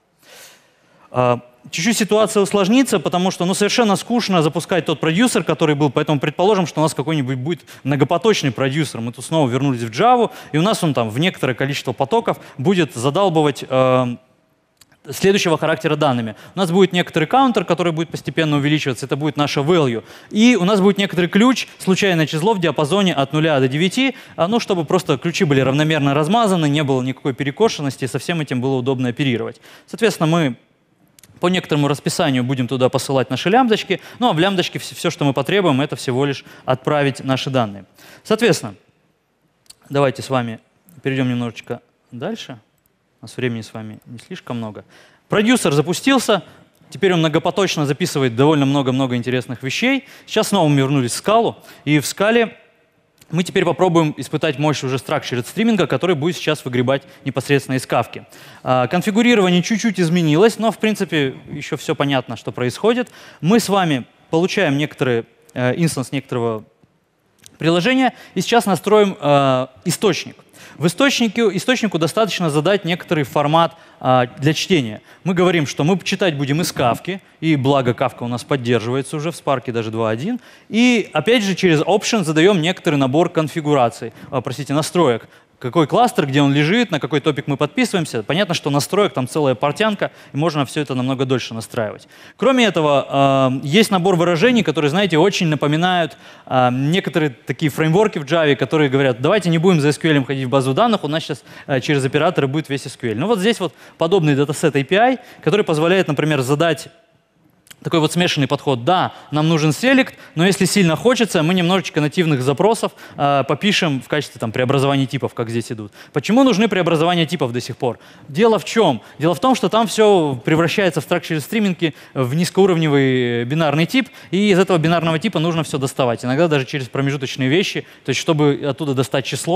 Чуть-чуть ситуация усложнится, потому что ну, совершенно скучно запускать тот продюсер, который был, поэтому предположим, что у нас какой-нибудь будет многопоточный продюсер. Мы тут снова вернулись в Java, и у нас он там в некоторое количество потоков будет задалбывать э, следующего характера данными. У нас будет некоторый каунтер, который будет постепенно увеличиваться, это будет наша value. И у нас будет некоторый ключ, случайное число в диапазоне от нуля до девяти, ну, чтобы просто ключи были равномерно размазаны, не было никакой перекошенности, и со всем этим было удобно оперировать. Соответственно, мы по некоторому расписанию будем туда посылать наши лямбдочки, ну а в лямбдочке все, что мы потребуем, это всего лишь отправить наши данные. Соответственно, давайте с вами перейдем немножечко дальше. У нас времени с вами не слишком много. Продюсер запустился, теперь он многопоточно записывает довольно много-много интересных вещей. Сейчас снова мы вернулись в скалу, и в скале мы теперь попробуем испытать мощь уже structured стриминга, который будет сейчас выгребать непосредственно из кавки. А, конфигурирование чуть-чуть изменилось, но в принципе еще все понятно, что происходит. Мы с вами получаем некоторый э, инстанс некоторого приложения и сейчас настроим э, источник. В источнике, источнику достаточно задать некоторый формат а, для чтения. Мы говорим, что мы читать будем из кавки, и благо кавка у нас поддерживается уже в Spark даже два точка один. И опять же через option задаем некоторый набор конфигураций, а, простите, настроек. Какой кластер, где он лежит, на какой топик мы подписываемся. Понятно, что настроек там целая портянка, и можно все это намного дольше настраивать. Кроме этого, э, есть набор выражений, которые, знаете, очень напоминают э, некоторые такие фреймворки в Java, которые говорят, давайте не будем за эс кью эль ходить в базу данных, у нас сейчас э, через операторы будет весь эс кью эль. Ну вот здесь вот подобный датасет эй пи ай, который позволяет, например, задать такой вот смешанный подход. Да, нам нужен селект, но если сильно хочется, мы немножечко нативных запросов э, попишем в качестве там, преобразования типов, как здесь идут. Почему нужны преобразования типов до сих пор? Дело в чем? Дело в том, что там все превращается в structured стриминге в низкоуровневый бинарный тип, и из этого бинарного типа нужно все доставать. Иногда даже через промежуточные вещи, то есть чтобы оттуда достать число,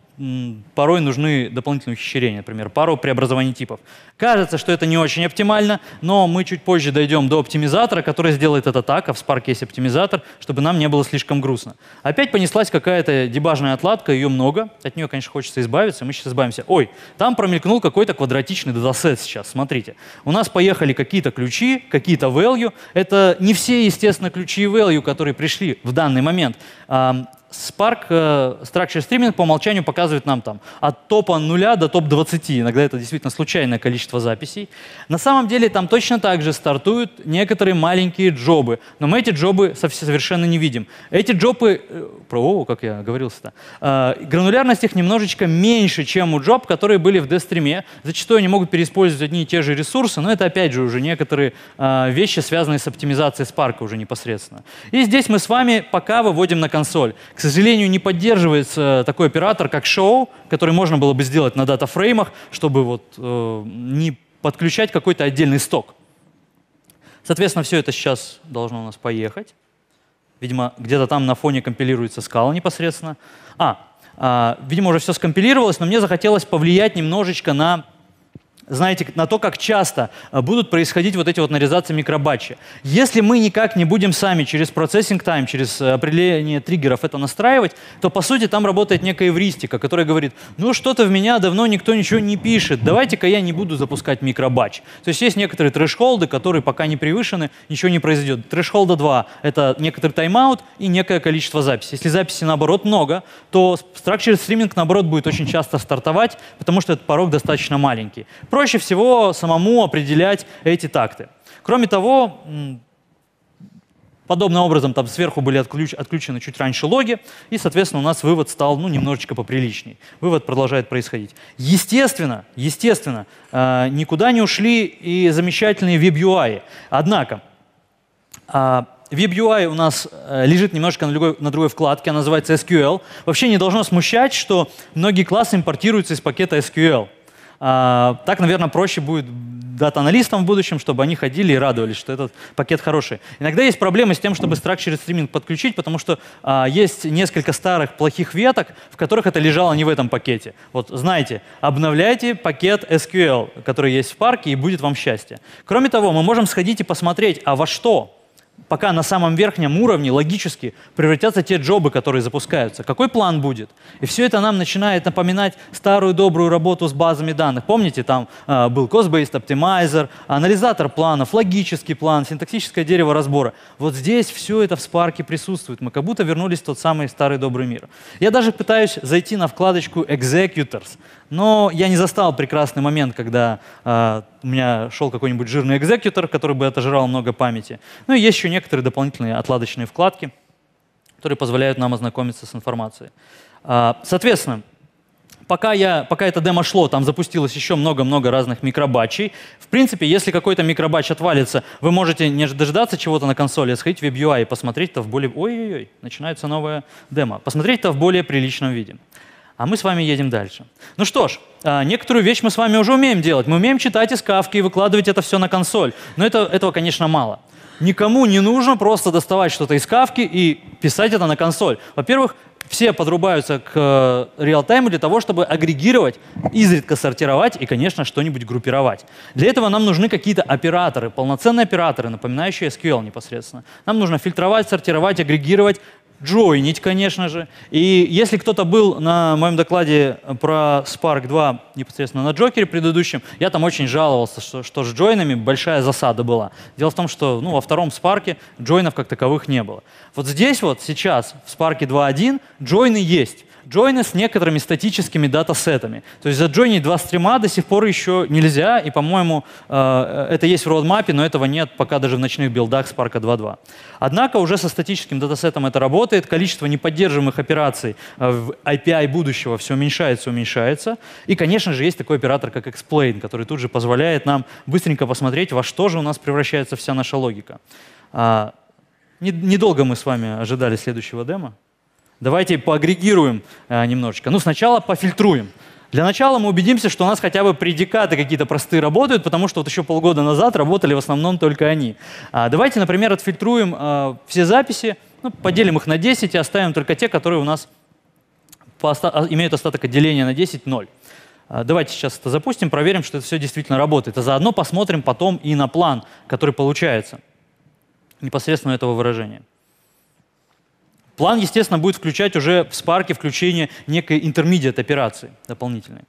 порой нужны дополнительные ухищрения, например, пару преобразований типов. Кажется, что это не очень оптимально, но мы чуть позже дойдем до оптимизатора, который сделает это так, а в Spark есть оптимизатор, чтобы нам не было слишком грустно. Опять понеслась какая-то дебажная отладка, ее много, от нее, конечно, хочется избавиться, мы сейчас избавимся. Ой, там промелькнул какой-то квадратичный датасет сейчас, смотрите. У нас поехали какие-то ключи, какие-то value. Это не все, естественно, ключи и value, которые пришли в данный момент. Spark uh, Structure Streaming по умолчанию показывает нам там от топа нуля до топ двадцати. Иногда это действительно случайное количество записей. На самом деле там точно так же стартуют некоторые маленькие джобы. Но мы эти джобы совершенно не видим. Эти джобы, про о, как я говорился-то, uh, гранулярность их немножечко меньше, чем у джоб, которые были в D-стриме. Зачастую они могут переиспользовать одни и те же ресурсы, но это опять же уже некоторые uh, вещи, связанные с оптимизацией Spark уже непосредственно. И здесь мы с вами пока выводим на консоль. К сожалению, не поддерживается такой оператор, как show, который можно было бы сделать на датафреймах, чтобы вот, э, не подключать какой-то отдельный сток. Соответственно, все это сейчас должно у нас поехать. Видимо, где-то там на фоне компилируется скала непосредственно. А, а, видимо, уже все скомпилировалось, но мне захотелось повлиять немножечко на... знаете, на то, как часто будут происходить вот эти вот нарезации микробатчи. Если мы никак не будем сами через processing time, через определение триггеров это настраивать, то, по сути, там работает некая эвристика, которая говорит, ну, что-то в меня давно никто ничего не пишет, давайте-ка я не буду запускать микробатч. То есть есть некоторые трэшхолды, которые пока не превышены, ничего не произойдет. Трэшхолда два — это некоторый тайм-аут и некое количество записей. Если записей, наоборот, много, то Structured Streaming, наоборот, будет очень часто стартовать, потому что этот порог достаточно маленький. Проще всего самому определять эти такты. Кроме того, подобным образом там сверху были отключ отключены чуть раньше логи, и, соответственно, у нас вывод стал ну, немножечко поприличней. Вывод продолжает происходить. Естественно, естественно, э, никуда не ушли и замечательные веб-ю ай. Однако, э, веб-ю ай у нас э, лежит немножко на другой, на другой вкладке, она называется эс кью эль. Вообще не должно смущать, что многие классы импортируются из пакета эс кью эль. Uh, так, наверное, проще будет дата-аналистам в будущем, чтобы они ходили и радовались, что этот пакет хороший. Иногда есть проблемы с тем, чтобы Structured Streaming подключить, потому что uh, есть несколько старых плохих веток, в которых это лежало не в этом пакете. Вот знаете, обновляйте пакет эс кью эль, который есть в Spark, и будет вам счастье. Кроме того, мы можем сходить и посмотреть, а во что пока на самом верхнем уровне логически превратятся те джобы, которые запускаются. Какой план будет? И все это нам начинает напоминать старую добрую работу с базами данных. Помните, там э, был Cost-Based Optimizer, анализатор планов, логический план, синтаксическое дерево разбора. Вот здесь все это в Spark присутствует. Мы как будто вернулись в тот самый старый добрый мир. Я даже пытаюсь зайти на вкладочку Executors, но я не застал прекрасный момент, когда э, у меня шел какой-нибудь жирный экзекьютор, который бы отожрал много памяти. Ну и есть еще некоторые дополнительные отладочные вкладки, которые позволяют нам ознакомиться с информацией. Э, соответственно, пока, я, пока это демо шло, там запустилось еще много-много разных микробатчей. В принципе, если какой-то микробатч отвалится, вы можете не дождаться чего-то на консоли, а сходить в веб-ю ай и посмотреть-то в более... Ой-ой-ой, начинается новое демо. Посмотреть-то в более приличном виде. А мы с вами едем дальше. Ну что ж, некоторую вещь мы с вами уже умеем делать. Мы умеем читать из Kafka и выкладывать это все на консоль. Но это, этого, конечно, мало. Никому не нужно просто доставать что-то из Kafka и писать это на консоль. Во-первых, все подрубаются к реал-тайму для того, чтобы агрегировать, изредка сортировать и, конечно, что-нибудь группировать. Для этого нам нужны какие-то операторы, полноценные операторы, напоминающие эс кью эль непосредственно. Нам нужно фильтровать, сортировать, агрегировать, джойнить, конечно же. И если кто-то был на моем докладе про Spark два непосредственно на Джокере предыдущем, я там очень жаловался, что, что с джойнами большая засада была. Дело в том, что ну, во втором Spark джойнов как таковых не было. Вот здесь вот сейчас в Spark два точка один джойны есть. Джойны с некоторыми статическими датасетами. То есть заджойнить два стрима до сих пор еще нельзя, и, по-моему, это есть в роудмапе, но этого нет пока даже в ночных билдах Spark два точка два. Однако уже со статическим датасетом это работает, количество неподдерживаемых операций в эй пи ай будущего все уменьшается, уменьшается. И, конечно же, есть такой оператор, как explain, который тут же позволяет нам быстренько посмотреть, во что же у нас превращается вся наша логика. Недолго мы с вами ожидали следующего демо. Давайте поагрегируем э, немножечко. Ну, сначала пофильтруем. Для начала мы убедимся, что у нас хотя бы предикаты какие-то простые работают, потому что вот еще полгода назад работали в основном только они. А, давайте, например, отфильтруем э, все записи, ну, поделим их на десять и оставим только те, которые у нас по оста имеют остаток от деления на десять — ноль. Давайте сейчас это запустим, проверим, что это все действительно работает. А заодно посмотрим потом и на план, который получается непосредственно этого выражения. План, естественно, будет включать уже в Spark включение некой intermediate операции дополнительной.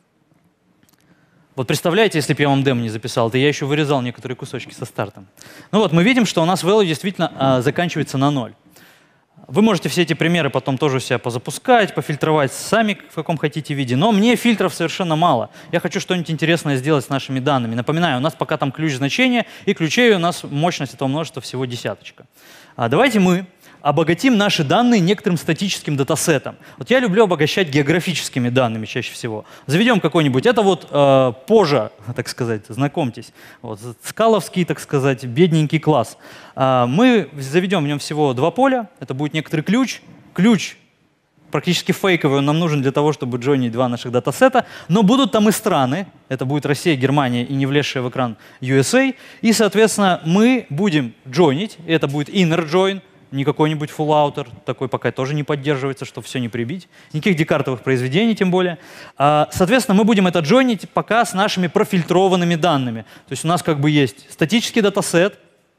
Вот представляете, если бы я вам демо не записал, то я еще вырезал некоторые кусочки со стартом. Ну вот, мы видим, что у нас value действительно а, заканчивается на ноль. Вы можете все эти примеры потом тоже у себя позапускать, пофильтровать сами в каком хотите виде, но мне фильтров совершенно мало. Я хочу что-нибудь интересное сделать с нашими данными. Напоминаю, у нас пока там ключ значения, и ключей у нас мощность этого множества всего десяточка. А давайте мы обогатим наши данные некоторым статическим датасетом. Вот я люблю обогащать географическими данными чаще всего. Заведем какой-нибудь, это вот э, позже, так сказать, знакомьтесь, вот, скаловский, так сказать, бедненький класс. Э, мы заведем в нем всего два поля, это будет некоторый ключ. Ключ практически фейковый, он нам нужен для того, чтобы джойнить два наших датасета, но будут там и страны, это будет Россия, Германия и не влезшая в экран ю эс эй, и, соответственно, мы будем джойнить, это будет inner join, не какой-нибудь full-outer, такой пока тоже не поддерживается, чтобы все не прибить. Никаких декартовых произведений тем более. Соответственно, мы будем это джойнить пока с нашими профильтрованными данными. То есть у нас как бы есть статический датасет,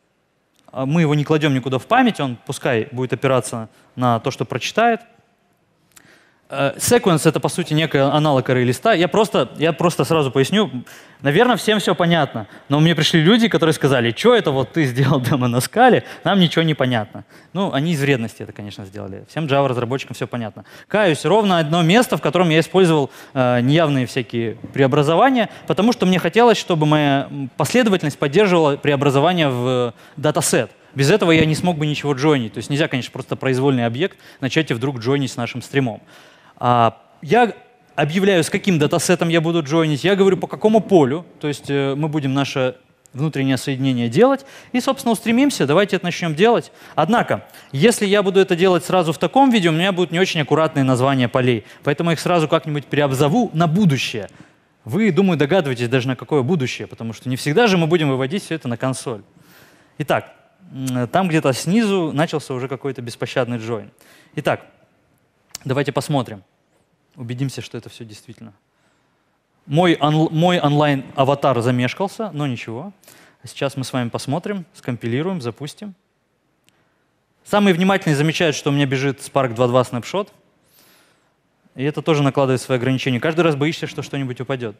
мы его не кладем никуда в память, он пускай будет опираться на то, что прочитает. Sequence — это, по сути, некий аналог array-листа. Я просто, я просто сразу поясню. Наверное, всем все понятно. Но мне пришли люди, которые сказали, что это вот ты сделал демо на скале, нам ничего не понятно. Ну, они из вредности это, конечно, сделали. Всем Java-разработчикам все понятно. Каюсь, ровно одно место, в котором я использовал э, неявные всякие преобразования, потому что мне хотелось, чтобы моя последовательность поддерживала преобразования в датасет. Без этого я не смог бы ничего джойнить. То есть нельзя, конечно, просто произвольный объект начать и вдруг джойнить с нашим стримом. Я объявляю, с каким датасетом я буду джойнить, я говорю, по какому полю, то есть мы будем наше внутреннее соединение делать, и, собственно, устремимся, давайте это начнем делать. Однако, если я буду это делать сразу в таком виде, у меня будут не очень аккуратные названия полей, поэтому я их сразу как-нибудь преобзову на будущее. Вы, думаю, догадываетесь даже на какое будущее, потому что не всегда же мы будем выводить все это на консоль. Итак, там где-то снизу начался уже какой-то беспощадный джойн. Итак, давайте посмотрим. Убедимся, что это все действительно. Мой, он, мой онлайн-аватар замешкался, но ничего. Сейчас мы с вами посмотрим, скомпилируем, запустим. Самые внимательные замечают, что у меня бежит Spark два точка два снапшот. И это тоже накладывает свои ограничения. Каждый раз боишься, что что-нибудь упадет.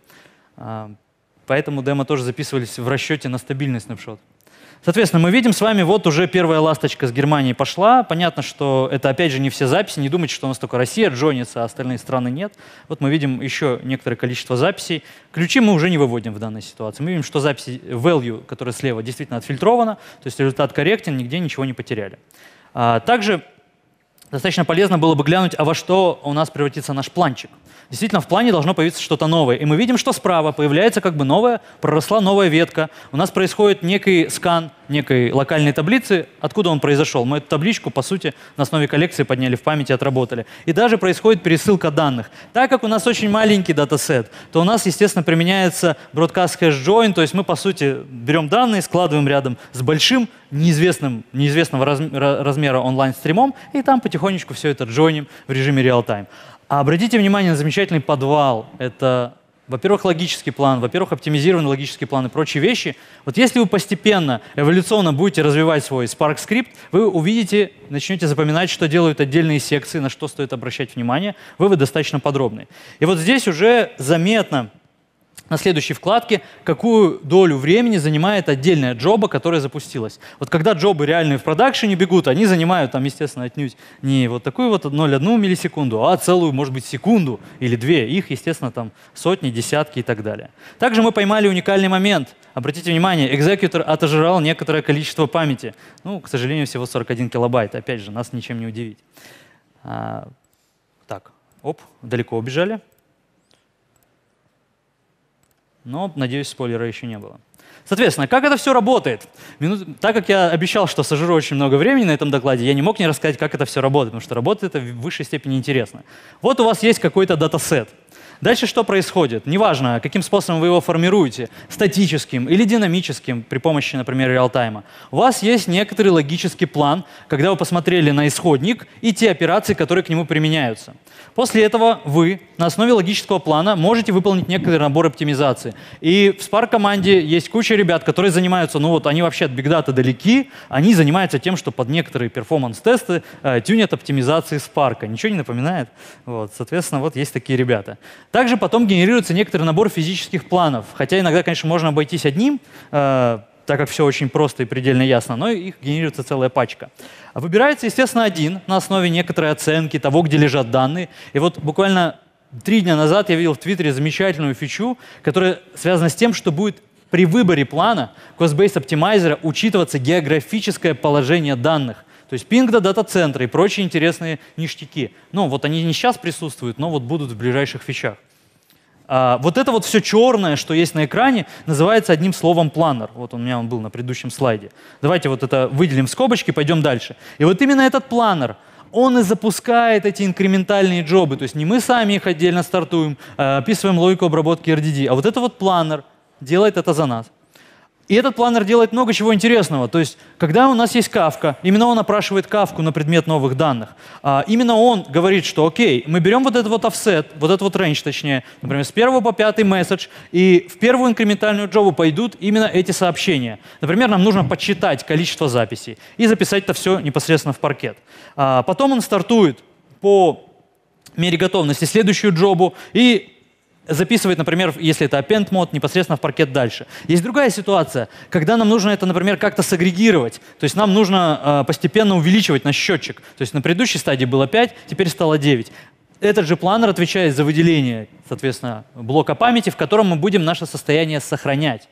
Поэтому демо тоже записывались в расчете на стабильный снапшот. Соответственно, мы видим с вами, вот уже первая ласточка с Германии пошла. Понятно, что это опять же не все записи. Не думайте, что у нас только Россия джойнится, а остальные страны нет. Вот мы видим еще некоторое количество записей. Ключи мы уже не выводим в данной ситуации. Мы видим, что запись value, которая слева, действительно отфильтрована. То есть результат корректен, нигде ничего не потеряли. А также достаточно полезно было бы глянуть, а во что у нас превратится наш планчик. Действительно, в плане должно появиться что-то новое. И мы видим, что справа появляется как бы новая, проросла новая ветка. У нас происходит некий скан некой локальной таблицы. Откуда он произошел? Мы эту табличку, по сути, на основе коллекции подняли в памяти, отработали. И даже происходит пересылка данных. Так как у нас очень маленький датасет, то у нас, естественно, применяется broadcast hash join, то есть мы, по сути, берем данные, складываем рядом с большим, неизвестным, неизвестного размера онлайн-стримом, и там потихонечку все это джойним в режиме реал-тайм. А обратите внимание на замечательный подвал. Это, во-первых, логический план, во-первых, оптимизированный логический план и прочие вещи. Вот если вы постепенно, эволюционно будете развивать свой Spark скрипт, вы увидите, начнете запоминать, что делают отдельные секции, на что стоит обращать внимание. Вывод достаточно подробный. И вот здесь уже заметно на следующей вкладке, какую долю времени занимает отдельная джоба, которая запустилась. Вот когда джобы реальные в продакшене бегут, они занимают там, естественно, отнюдь не вот такую вот ноль целых одну миллисекунду, а целую, может быть, секунду или две. Их, естественно, там сотни, десятки и так далее. Также мы поймали уникальный момент. Обратите внимание, экзекьютор отожрал некоторое количество памяти. Ну, к сожалению, всего сорок один килобайт. Опять же, нас ничем не удивить. А, так, оп, далеко убежали. Но, надеюсь, спойлера еще не было. Соответственно, как это все работает? Минут... Так как я обещал, что сожру очень много времени на этом докладе, я не мог не рассказать, как это все работает, потому что работает это в высшей степени интересно. Вот у вас есть какой-то датасет. Дальше что происходит? Неважно, каким способом вы его формируете, статическим или динамическим, при помощи, например, реалтайма. У вас есть некоторый логический план, когда вы посмотрели на исходник и те операции, которые к нему применяются. После этого вы на основе логического плана можете выполнить некоторый набор оптимизации. И в Spark-команде есть куча ребят, которые занимаются, ну вот они вообще от Big Data далеки, они занимаются тем, что под некоторые перформанс-тесты э, тюнят оптимизации Spark. Ничего не напоминает? Вот, соответственно, вот есть такие ребята. Также потом генерируется некоторый набор физических планов, хотя иногда, конечно, можно обойтись одним, э, так как все очень просто и предельно ясно, но их генерируется целая пачка. Выбирается, естественно, один на основе некоторой оценки того, где лежат данные. И вот буквально три дня назад я видел в Твиттере замечательную фичу, которая связана с тем, что будет при выборе плана Cost-Based Optimizer учитываться географическое положение данных. То есть пинг до дата-центра и прочие интересные ништяки. Ну, вот они не сейчас присутствуют, но вот будут в ближайших фичах. А, вот это вот все черное, что есть на экране, называется одним словом планер. Вот у меня он был на предыдущем слайде. Давайте вот это выделим в скобочки, пойдем дальше. И вот именно этот планер, он и запускает эти инкрементальные джобы. То есть не мы сами их отдельно стартуем, а, описываем логику обработки эр ди ди, а вот это вот планер делает это за нас. И этот планер делает много чего интересного. То есть, когда у нас есть Kafka, именно он опрашивает Kafka на предмет новых данных. А, именно он говорит, что окей, мы берем вот этот вот offset, вот этот вот range, точнее, например, с первого по пятый месседж, и в первую инкрементальную джобу пойдут именно эти сообщения. Например, нам нужно подсчитать количество записей и записать это все непосредственно в паркет. А, потом он стартует по мере готовности следующую джобу и записывает, например, если это append мод, непосредственно в паркет дальше. Есть другая ситуация, когда нам нужно это, например, как-то сагрегировать. То есть нам нужно э, постепенно увеличивать наш счетчик. То есть на предыдущей стадии было пять, теперь стало девять. Этот же планер отвечает за выделение, соответственно, блока памяти, в котором мы будем наше состояние сохранять.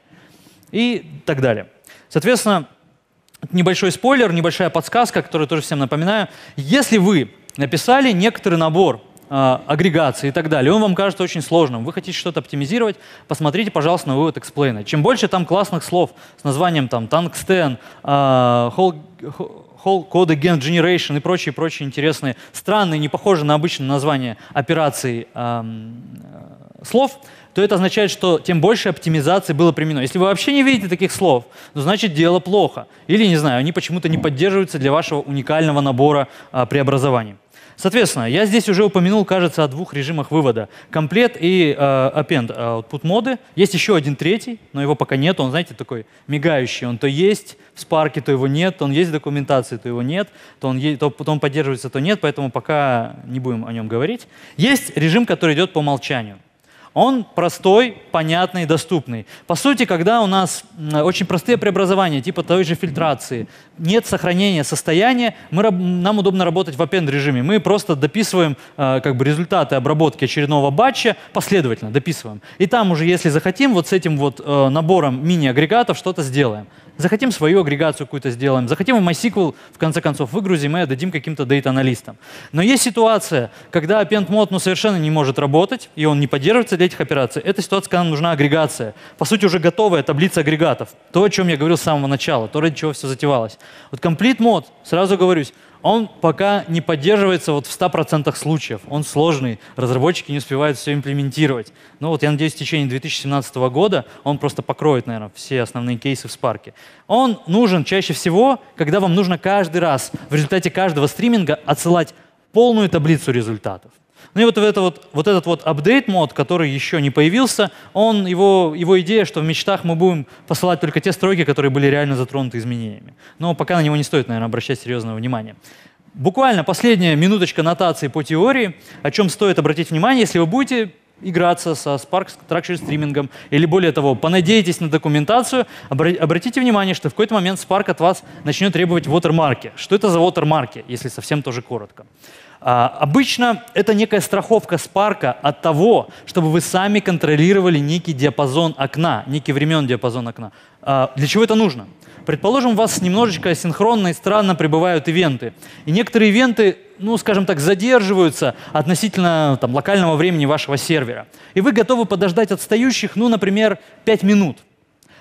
И так далее. Соответственно, небольшой спойлер, небольшая подсказка, которую тоже всем напоминаю. Если вы написали некоторый набор агрегации и так далее, он вам кажется очень сложным, вы хотите что-то оптимизировать, посмотрите, пожалуйста, на вывод explain. Чем больше там классных слов с названием там tungsten, uh, whole, whole code again generation и прочие, прочие интересные, странные, не похожие на обычное название операций uh, слов, то это означает, что тем больше оптимизации было применено. Если вы вообще не видите таких слов, то значит дело плохо. Или, не знаю, они почему-то не поддерживаются для вашего уникального набора uh, преобразований. Соответственно, я здесь уже упомянул, кажется, о двух режимах вывода. Комплект и э, append output моды. Есть еще один третий, но его пока нет. Он, знаете, такой мигающий. Он то есть в Spark, то его нет. То он есть в документации, то его нет. То он, то, то он поддерживается, то нет. Поэтому пока не будем о нем говорить. Есть режим, который идет по умолчанию. Он простой, понятный, доступный. По сути, когда у нас очень простые преобразования, типа той же фильтрации, нет сохранения состояния, мы, нам удобно работать в append режиме. Мы просто дописываем э, как бы результаты обработки очередного батча, последовательно дописываем. И там уже, если захотим, вот с этим вот э, набором мини-агрегатов что-то сделаем. Захотим свою агрегацию какую-то сделаем, захотим в MySQL в конце концов выгрузим и отдадим каким-то дейта-аналистам. Но есть ситуация, когда append мод ну, совершенно не может работать, и он не поддерживается для этих операций. Это ситуация, когда нам нужна агрегация. По сути, уже готовая таблица агрегатов. То, о чем я говорил с самого начала, то, ради чего все затевалось. Вот Complete мод, сразу говорюсь, он пока не поддерживается вот в ста процентах случаев. Он сложный, разработчики не успевают все имплементировать. Но вот я надеюсь, в течение две тысячи семнадцатого года он просто покроет, наверное, все основные кейсы в Spark. Он нужен чаще всего, когда вам нужно каждый раз в результате каждого стриминга отсылать полную таблицу результатов. Ну и вот, это вот, вот этот вот update мод, который еще не появился, он, его, его идея, что в мечтах мы будем посылать только те строки, которые были реально затронуты изменениями. Но пока на него не стоит, наверное, обращать серьезного внимания. Буквально последняя минуточка нотации по теории, о чем стоит обратить внимание, если вы будете играться со Spark Structured Streaming, или более того, понадейтесь на документацию, обратите внимание, что в какой-то момент Spark от вас начнет требовать watermark. Что это за watermark, если совсем тоже коротко? А, обычно это некая страховка Spark от того, чтобы вы сами контролировали некий диапазон окна, некий времен диапазон окна. А, для чего это нужно? Предположим, у вас немножечко асинхронно и странно прибывают ивенты. И некоторые ивенты, ну, скажем так, задерживаются относительно там, локального времени вашего сервера. И вы готовы подождать отстающих, ну, например, пять минут.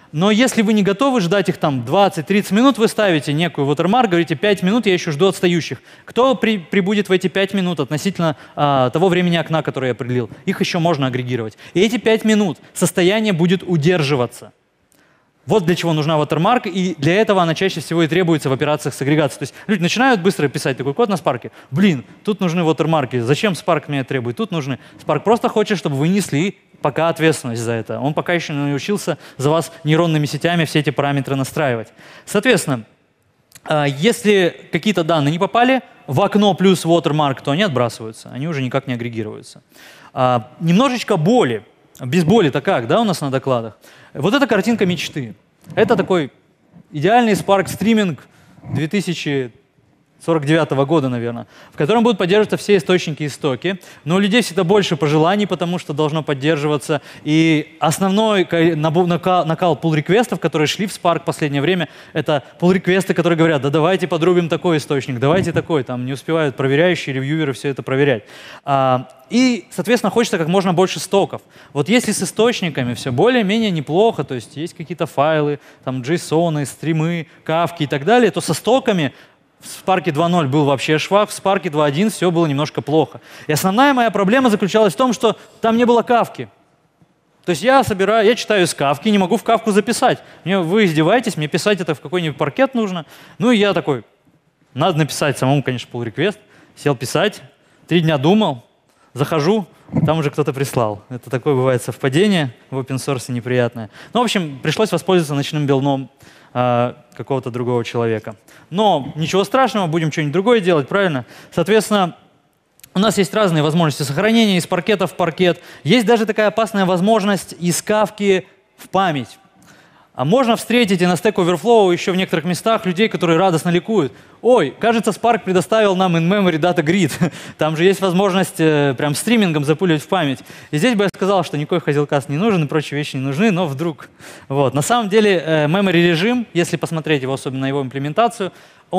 Но если вы не готовы ждать их там двадцать-тридцать минут, вы ставите некую watermark, говорите пять минут, я еще жду отстающих. Кто при, прибудет в эти пять минут относительно а, того времени окна, которое я определил? Их еще можно агрегировать. И эти пять минут состояние будет удерживаться. Вот для чего нужна watermark, и для этого она чаще всего и требуется в операциях с агрегацией. То есть люди начинают быстро писать такой код на Spark. Блин, тут нужны watermark. Зачем Spark меня требует? Тут нужны. Spark просто хочет, чтобы вы несли пока ответственность за это. Он пока еще не научился за вас нейронными сетями все эти параметры настраивать. Соответственно, если какие-то данные не попали в окно плюс watermark, то они отбрасываются, они уже никак не агрегируются. Немножечко боли. Без боли-то как, да, у нас на докладах? Вот эта картинка мечты. Это такой идеальный Spark стриминг две тысячи сорок девятого года, наверное, в котором будут поддерживаться все источники и стоки. Но у людей всегда больше пожеланий, потому что должно поддерживаться. И основной накал пул-реквестов, которые шли в Spark в последнее время, это пул-реквесты, которые говорят, да давайте подрубим такой источник, давайте такой. Там не успевают проверяющие, ревьюеры все это проверять. И, соответственно, хочется как можно больше стоков. Вот если с источниками все более-менее неплохо, то есть есть какие-то файлы, там JSON, стримы, кавки и так далее, то со стоками в Spark два ноль был вообще швах, в Spark два один все было немножко плохо. И основная моя проблема заключалась в том, что там не было кавки. То есть я собираю, я читаю из кавки, не могу в кавку записать. Мне, вы издеваетесь, мне писать это в какой-нибудь паркет нужно. Ну и я такой, надо написать самому, конечно, pull request. Сел писать, три дня думал, захожу, там уже кто-то прислал. Это такое бывает совпадение в open source неприятное. Ну, в общем, пришлось воспользоваться ночным билдом э, какого-то другого человека. Но ничего страшного, будем что-нибудь другое делать, правильно? Соответственно, у нас есть разные возможности сохранения из паркета в паркет. Есть даже такая опасная возможность из кавки в память. А можно встретить и на Stack Overflow еще в некоторых местах людей, которые радостно ликуют. Ой, кажется, Spark предоставил нам in-memory data grid. Там же есть возможность э, прям стримингом запуливать в память. И здесь бы я сказал, что никакой Hazelcast не нужен и прочие вещи не нужны, но вдруг. Вот. На самом деле э, memory режим, если посмотреть его, особенно его имплементацию,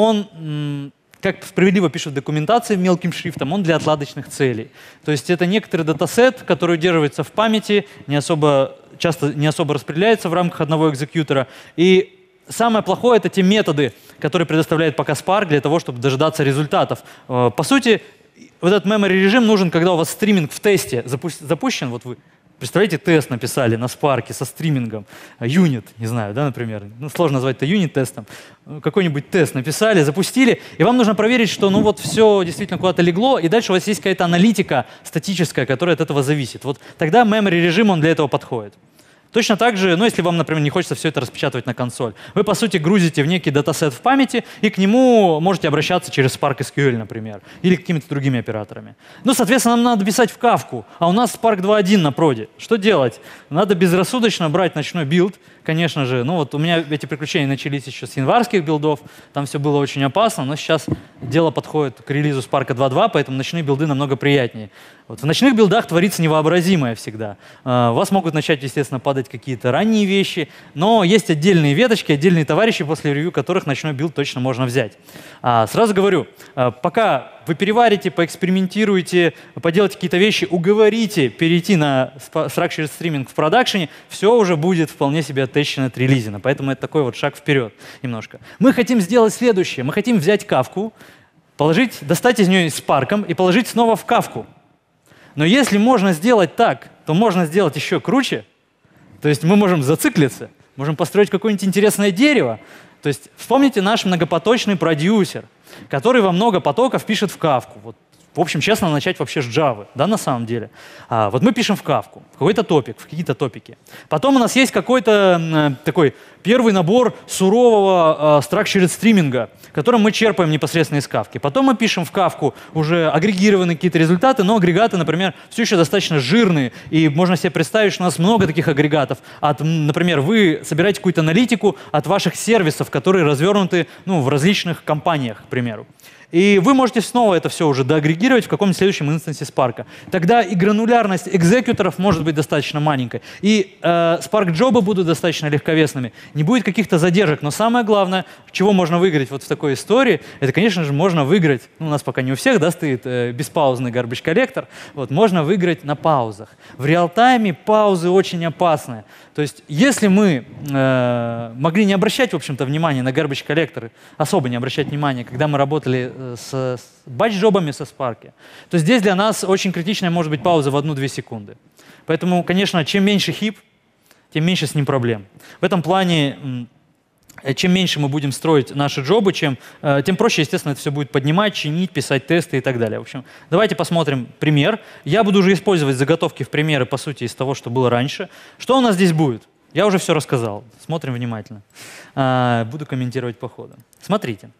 он, как справедливо пишут в документации мелким шрифтом, он для отладочных целей. То есть это некоторый датасет, который удерживается в памяти, не особо, часто не особо распределяется в рамках одного экзекьютора. И самое плохое — это те методы, которые предоставляет пока Spark для того, чтобы дожидаться результатов. По сути, вот этот memory режим нужен, когда у вас стриминг в тесте запущен. Вот вы представляете, тест написали на Spark со стримингом, юнит, не знаю, да, например. Ну, сложно назвать это юнит-тестом. Какой-нибудь тест написали, запустили, и вам нужно проверить, что ну вот все действительно куда-то легло, и дальше у вас есть какая-то аналитика статическая, которая от этого зависит. Вот тогда memory режим, он для этого подходит. Точно так же, ну, если вам, например, не хочется все это распечатывать на консоль, вы, по сути, грузите в некий датасет в памяти, и к нему можете обращаться через Spark эс кью эль, например, или какими-то другими операторами. Ну, соответственно, нам надо писать в кавку, а у нас Spark два один на проде. Что делать? Надо безрассудочно брать ночной билд, конечно же. Ну, вот у меня эти приключения начались еще с январских билдов, там все было очень опасно, но сейчас дело подходит к релизу Spark два два, поэтому ночные билды намного приятнее. Вот в ночных билдах творится невообразимое всегда. У вас могут начать, естественно, падать какие-то ранние вещи, но есть отдельные веточки, отдельные товарищи, после ревью которых ночной билд точно можно взять. А, сразу говорю, пока вы переварите, поэкспериментируете, поделайте какие-то вещи, уговорите перейти на Structured Streaming в продакшене, все уже будет вполне себе оттещено от релизина. Поэтому это такой вот шаг вперед немножко. Мы хотим сделать следующее. Мы хотим взять кавку, положить, достать из нее Spark и положить снова в кавку. Но если можно сделать так, то можно сделать еще круче. То есть мы можем зациклиться, можем построить какое-нибудь интересное дерево. То есть вспомните наш многопоточный продюсер, который во много потоков пишет в кавку. Вот, в общем, честно, начать вообще с Java, да, на самом деле. А, вот мы пишем в кавку, в какой-то топик, в какие-то топики. Потом у нас есть какой-то э, такой первый набор сурового э, structured стриминга, которым мы черпаем непосредственно из кавки. Потом мы пишем в кавку уже агрегированные какие-то результаты, но агрегаты, например, все еще достаточно жирные, и можно себе представить, что у нас много таких агрегатов. От, например, вы собираете какую-то аналитику от ваших сервисов, которые развернуты ну, в различных компаниях, к примеру. И вы можете снова это все уже доагрегировать, скоррегировать в каком-нибудь следующем инстансе Spark. Тогда и гранулярность экзекьюторов может быть достаточно маленькой, и э, Spark-джобы будут достаточно легковесными. Не будет каких-то задержек, но самое главное, чего можно выиграть вот в такой истории, это, конечно же, можно выиграть, ну, у нас пока не у всех, да, стоит э, беспаузный garbage коллектор, вот, можно выиграть на паузах. В реал-тайме паузы очень опасны. То есть если мы э, могли не обращать, в общем-то, внимания на garbage коллекторы, особо не обращать внимания, когда мы работали с, с батч-джобами со Spark, то здесь для нас очень критичная может быть пауза в одну-две секунды. Поэтому, конечно, чем меньше хип, тем меньше с ним проблем. В этом плане, чем меньше мы будем строить наши джобы, чем, тем проще, естественно, это все будет поднимать, чинить, писать тесты и так далее. В общем, давайте посмотрим пример. Я буду уже использовать заготовки в примеры, по сути, из того, что было раньше. Что у нас здесь будет? Я уже все рассказал. Смотрим внимательно. Буду комментировать по ходу. Смотрите.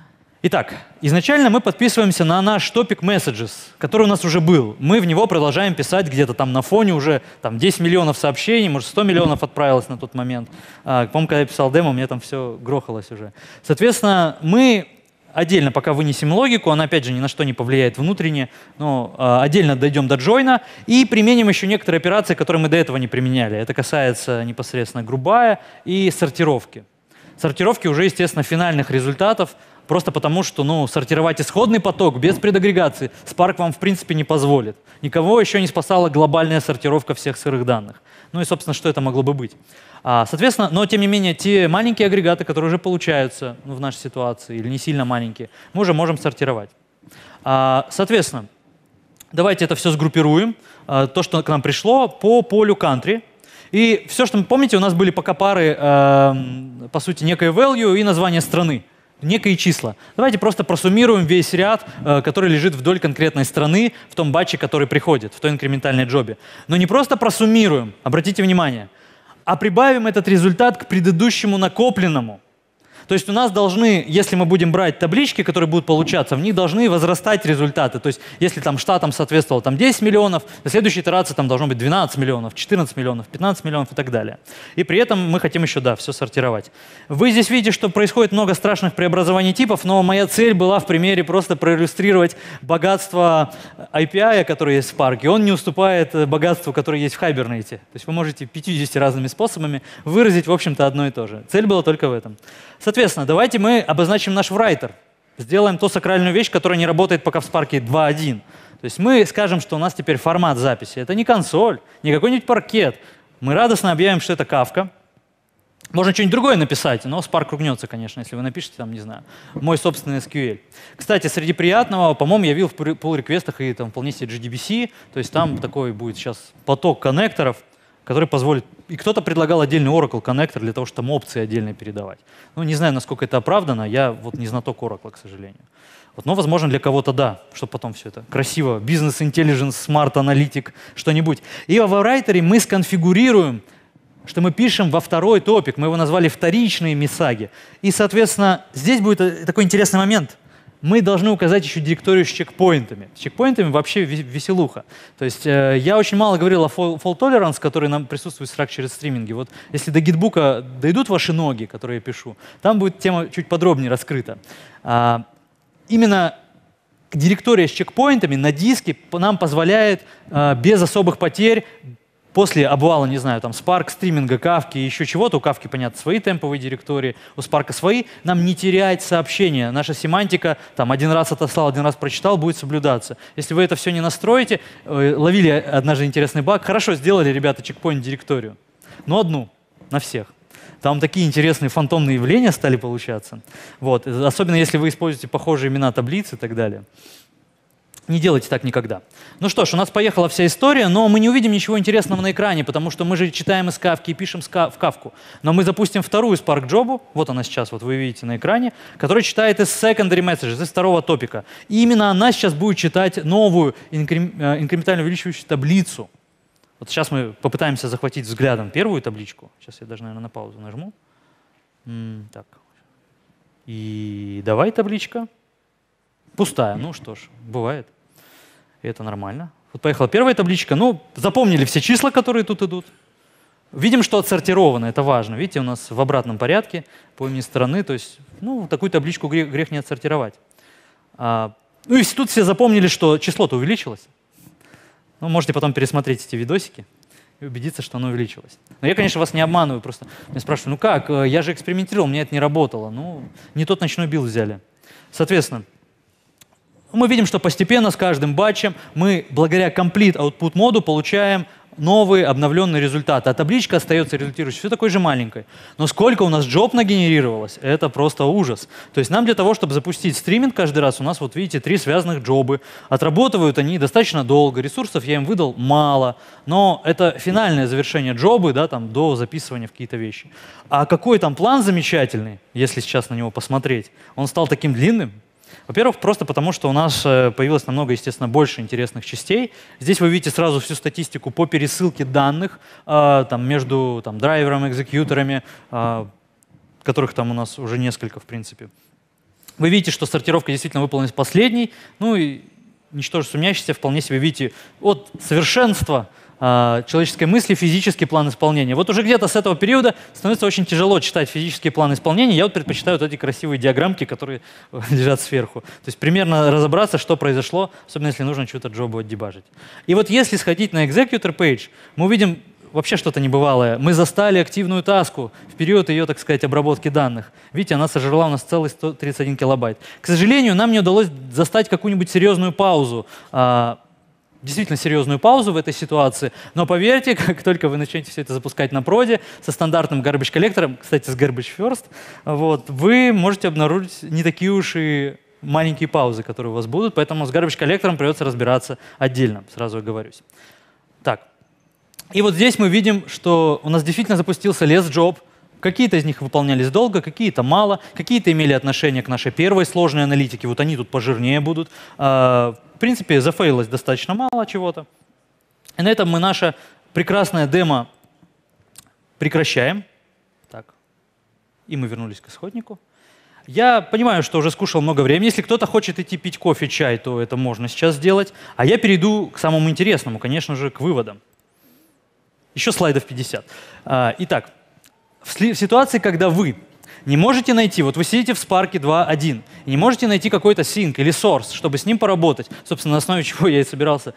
Итак, изначально мы подписываемся на наш топик Messages, который у нас уже был. Мы в него продолжаем писать где-то там на фоне уже там, десять миллионов сообщений, может сто миллионов отправилось на тот момент. А, по-моему, когда я писал демо, у меня там все грохалось уже. Соответственно, мы отдельно пока вынесем логику, она опять же ни на что не повлияет внутренне, но а, отдельно дойдем до джойна и применим еще некоторые операции, которые мы до этого не применяли. Это касается непосредственно грубая и сортировки. Сортировки уже, естественно, финальных результатов, просто потому, что ну, сортировать исходный поток без предагрегации Spark вам в принципе не позволит. Никого еще не спасала глобальная сортировка всех сырых данных. Ну и, собственно, что это могло бы быть. А, соответственно, но тем не менее, те маленькие агрегаты, которые уже получаются ну, в нашей ситуации, или не сильно маленькие, мы уже можем сортировать. А, соответственно, давайте это все сгруппируем. А, то, что к нам пришло, по полю country. И все, что, помните, у нас были пока пары, э, по сути, некое value и название страны. Некие числа. Давайте просто просуммируем весь ряд, э, который лежит вдоль конкретной страны в том батче, который приходит, в той инкрементальной джобе. Но не просто просуммируем, обратите внимание, а прибавим этот результат к предыдущему накопленному. То есть у нас должны, если мы будем брать таблички, которые будут получаться, в них должны возрастать результаты. То есть если там штатам соответствовало там, десять миллионов, на следующей итерации там должно быть двенадцать миллионов, четырнадцать миллионов, пятнадцать миллионов и так далее. И при этом мы хотим еще, да, все сортировать. Вы здесь видите, что происходит много страшных преобразований типов, но моя цель была в примере просто проиллюстрировать богатство эй пи ай, которое есть в Spark. Он не уступает богатству, которое есть в Hibernate. То есть вы можете пятьюдесятью разными способами выразить, в общем-то, одно и то же. Цель была только в этом. Соответственно, давайте мы обозначим наш writer. Сделаем ту сакральную вещь, которая не работает пока в Spark два точка один. То есть мы скажем, что у нас теперь формат записи. Это не консоль, не какой-нибудь паркет. Мы радостно объявим, что это Kafka. Можно что-нибудь другое написать, но Spark ругнется, конечно, если вы напишете, там, не знаю, мой собственный эс кью эль. Кстати, среди приятного, по-моему, я видел в pull-реквестах и там вполне себе джи ди би си, то есть там такой будет сейчас поток коннекторов, который позволит... И кто-то предлагал отдельный Oracle коннектор для того, чтобы там опции отдельно передавать. Ну, не знаю, насколько это оправдано, я вот не знаток Oracle, к сожалению. Вот, но, возможно, для кого-то да, чтобы потом все это красиво, бизнес-интеллигенс, смарт-аналитик, что-нибудь. И в writer мы сконфигурируем, что мы пишем во второй топик, мы его назвали вторичные мисаги. И, соответственно, здесь будет такой интересный момент. Мы должны указать еще директорию с чекпоинтами. С чекпоинтами вообще веселуха. То есть э, я очень мало говорил о fault tolerance, который нам присутствует в structured стриминге. Вот если до гитбука дойдут ваши ноги, которые я пишу, там будет тема чуть подробнее раскрыта. А, именно директория с чекпоинтами на диске нам позволяет а, без особых потерь после обвала, не знаю, там, Spark, стриминга, Kafka и еще чего-то, у Kafka, понятно, свои темповые директории, у Spark свои, нам не терять сообщения. Наша семантика, там, один раз отослал, один раз прочитал, будет соблюдаться. Если вы это все не настроите, э, ловили однажды интересный баг, хорошо сделали, ребята, чекпоинт-директорию, но одну, на всех. Там такие интересные фантомные явления стали получаться. Вот. Особенно если вы используете похожие имена таблиц и так далее. Не делайте так никогда. Ну что ж, у нас поехала вся история, но мы не увидим ничего интересного на экране, потому что мы же читаем из Kafka и пишем в Kafka. Но мы запустим вторую Spark-джобу, вот она сейчас, вот вы видите на экране, которая читает из secondary messages, из второго топика. И именно она сейчас будет читать новую инкрем, инкрементально увеличивающую таблицу. Вот сейчас мы попытаемся захватить взглядом первую табличку. Сейчас я даже, наверное, на паузу нажму. М-м, так. И давай табличка. Пустая. Ну что ж, бывает. И это нормально. Вот поехала первая табличка. Ну, запомнили все числа, которые тут идут. Видим, что отсортировано, это важно. Видите, у нас в обратном порядке по имени стороны. То есть, ну, такую табличку грех, грех не отсортировать. А, Ну и тут все запомнили, что число-то увеличилось. Ну, можете потом пересмотреть эти видосики и убедиться, что оно увеличилось. Но я, конечно, вас не обманываю, просто меня спрашивают, ну как, я же экспериментировал, у меня это не работало. Ну, не тот ночной билд взяли. Соответственно, мы видим, что постепенно с каждым батчем мы благодаря Complete Output моду получаем новые обновленные результаты. А табличка остается результирующей все такой же маленькой. Но сколько у нас джоб нагенерировалось, это просто ужас. То есть нам для того, чтобы запустить стриминг каждый раз, у нас, вот видите, три связанных джобы. Отработывают они достаточно долго, ресурсов я им выдал мало. Но это финальное завершение джобы, да, там, до записывания в какие-то вещи. А какой там план замечательный, если сейчас на него посмотреть, он стал таким длинным. Во-первых, просто потому, что у нас появилось намного, естественно, больше интересных частей. Здесь вы видите сразу всю статистику по пересылке данных э, там, между там, драйвером, экзекьюторами, э, которых там у нас уже несколько, в принципе. Вы видите, что сортировка действительно выполнилась последней. Ну и ничтоже сумнящийся вполне себе видите от совершенства человеческой мысли, физический план исполнения. Вот уже где-то с этого периода становится очень тяжело читать физический план исполнения. Я вот предпочитаю вот эти красивые диаграммки, которые лежат сверху. То есть примерно разобраться, что произошло, особенно если нужно что-то джобу отдебажить. И вот если сходить на Executor Page, мы увидим вообще что-то небывалое. Мы застали активную таску в период ее, так сказать, обработки данных. Видите, она сожрала у нас целый сто тридцать один килобайт. К сожалению, нам не удалось застать какую-нибудь серьезную паузу, действительно серьезную паузу в этой ситуации, но поверьте, как только вы начнете все это запускать на проде со стандартным garbage коллектором, кстати, с garbage first, вот, вы можете обнаружить не такие уж и маленькие паузы, которые у вас будут, поэтому с garbage коллектором придется разбираться отдельно, сразу оговорюсь. Так, и вот здесь мы видим, что у нас действительно запустился less job. Какие-то из них выполнялись долго, какие-то мало, какие-то имели отношение к нашей первой сложной аналитике, вот они тут пожирнее будут. В принципе, зафейлилось достаточно мало чего-то. И на этом мы наше прекрасное демо прекращаем. Так. И мы вернулись к исходнику. Я понимаю, что уже скушал много времени. Если кто-то хочет идти пить кофе, чай, то это можно сейчас сделать. А я перейду к самому интересному, конечно же, к выводам. Еще слайдов пятьдесят. Итак. В ситуации, когда вы не можете найти, вот вы сидите в Spark два точка один, и не можете найти какой-то sink или source, чтобы с ним поработать, собственно, на основе чего я и собирался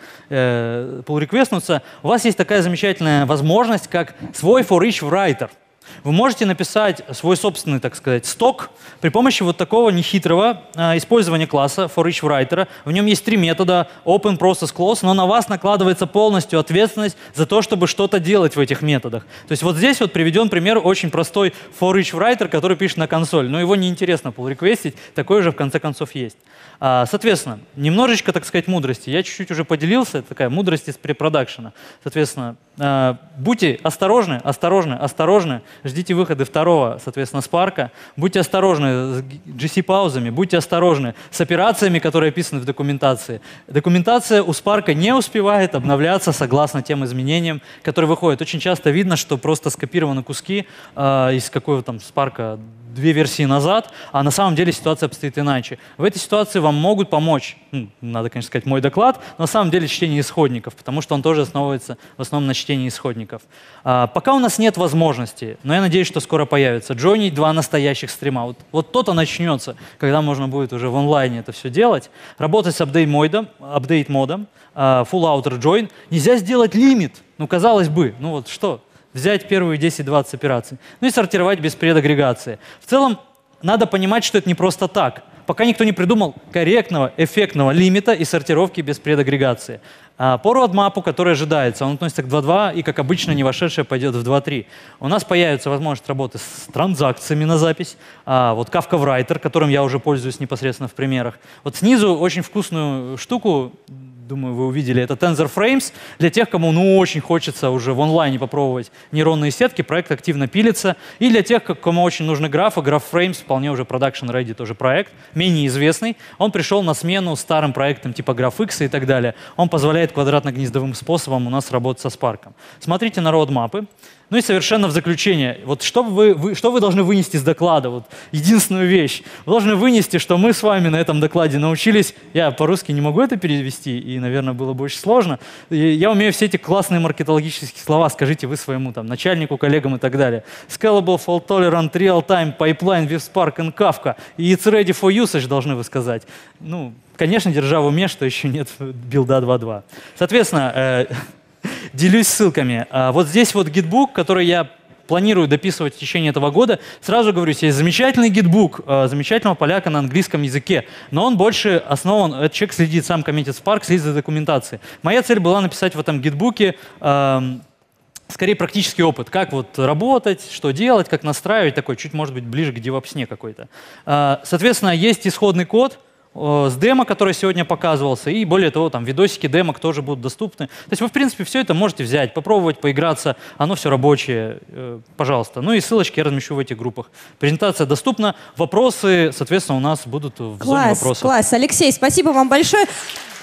э, pull-реквестнуться, у вас есть такая замечательная возможность, как свой for each writer. Вы можете написать свой собственный, так сказать, сток при помощи вот такого нехитрого э, использования класса for each writer. В нем есть три метода open, process, close, но на вас накладывается полностью ответственность за то, чтобы что-то делать в этих методах. То есть вот здесь вот приведен пример очень простой for each writer, который пишет на консоль, но его неинтересно pull-реквестить, такой же в конце концов есть. А, соответственно, немножечко, так сказать, мудрости. Я чуть-чуть уже поделился, это такая мудрость из препродакшена. Соответственно, э, будьте осторожны, осторожны, осторожны, ждите выхода второго, соответственно, Spark. Будьте осторожны с джи си-паузами, будьте осторожны с операциями, которые описаны в документации. Документация у Spark не успевает обновляться согласно тем изменениям, которые выходят. Очень часто видно, что просто скопированы куски э, из какого-то там Spark две версии назад, а на самом деле ситуация обстоит иначе. В этой ситуации вам могут помочь, ну, надо, конечно, сказать, мой доклад, но на самом деле чтение исходников, потому что он тоже основывается в основном на чтении исходников. А, пока у нас нет возможности, но я надеюсь, что скоро появится, джойнить два настоящих стрима. Вот, вот то-то начнется, когда можно будет уже в онлайне это все делать. Работать с апдейт-модом, апдейт-модом, full outer join. Нельзя сделать лимит, ну, казалось бы, ну вот что? Взять первые десять-двадцать операций, ну и сортировать без предагрегации. В целом, надо понимать, что это не просто так. Пока никто не придумал корректного, эффектного лимита и сортировки без предагрегации. А по roadmap, который ожидается, он относится к два точка два и, как обычно, не вошедшее пойдет в два точка три. У нас появится возможность работы с транзакциями на запись. А, вот Kafka Writer, которым я уже пользуюсь непосредственно в примерах. Вот снизу очень вкусную штуку, думаю, вы увидели, это TensorFrames. Для тех, кому ну, очень хочется уже в онлайне попробовать нейронные сетки, проект активно пилится. И для тех, кому очень нужны графы, GraphFrames вполне уже production-ready тоже проект, менее известный. Он пришел на смену старым проектам типа GraphX и так далее. Он позволяет квадратно-гнездовым способом у нас работать со Spark. Смотрите на roadmap. Ну и совершенно в заключение. Вот что вы, вы, что вы должны вынести из доклада? Вот единственную вещь. Вы должны вынести, что мы с вами на этом докладе научились... Я по-русски не могу это перевести, и, наверное, было бы очень сложно. И я умею все эти классные маркетологические слова. Скажите вы своему там, начальнику, коллегам и так далее. Scalable, fault tolerant, real-time, pipeline, with Spark and Kafka. И it's ready for usage, должны вы сказать. Ну, конечно, держа в уме, что еще нет билда два точка два. Соответственно... Э, делюсь ссылками. А вот здесь вот гитбук, который я планирую дописывать в течение этого года. Сразу говорю, есть замечательный гитбук э, замечательного поляка на английском языке, но он больше основан, этот человек следит, сам коммитит Spark, следит за документацией. Моя цель была написать в этом гитбуке э, скорее практический опыт, как вот работать, что делать, как настраивать, такой чуть, может быть, ближе к девопсне какой-то. Э, соответственно, есть исходный код с демо, который сегодня показывался, и более того, там видосики демок тоже будут доступны. То есть вы, в принципе, все это можете взять, попробовать, поиграться, оно все рабочее, э, пожалуйста. Ну и ссылочки я размещу в этих группах. Презентация доступна, вопросы, соответственно, у нас будут в класс, зоне вопросов. Класс, Алексей, спасибо вам большое.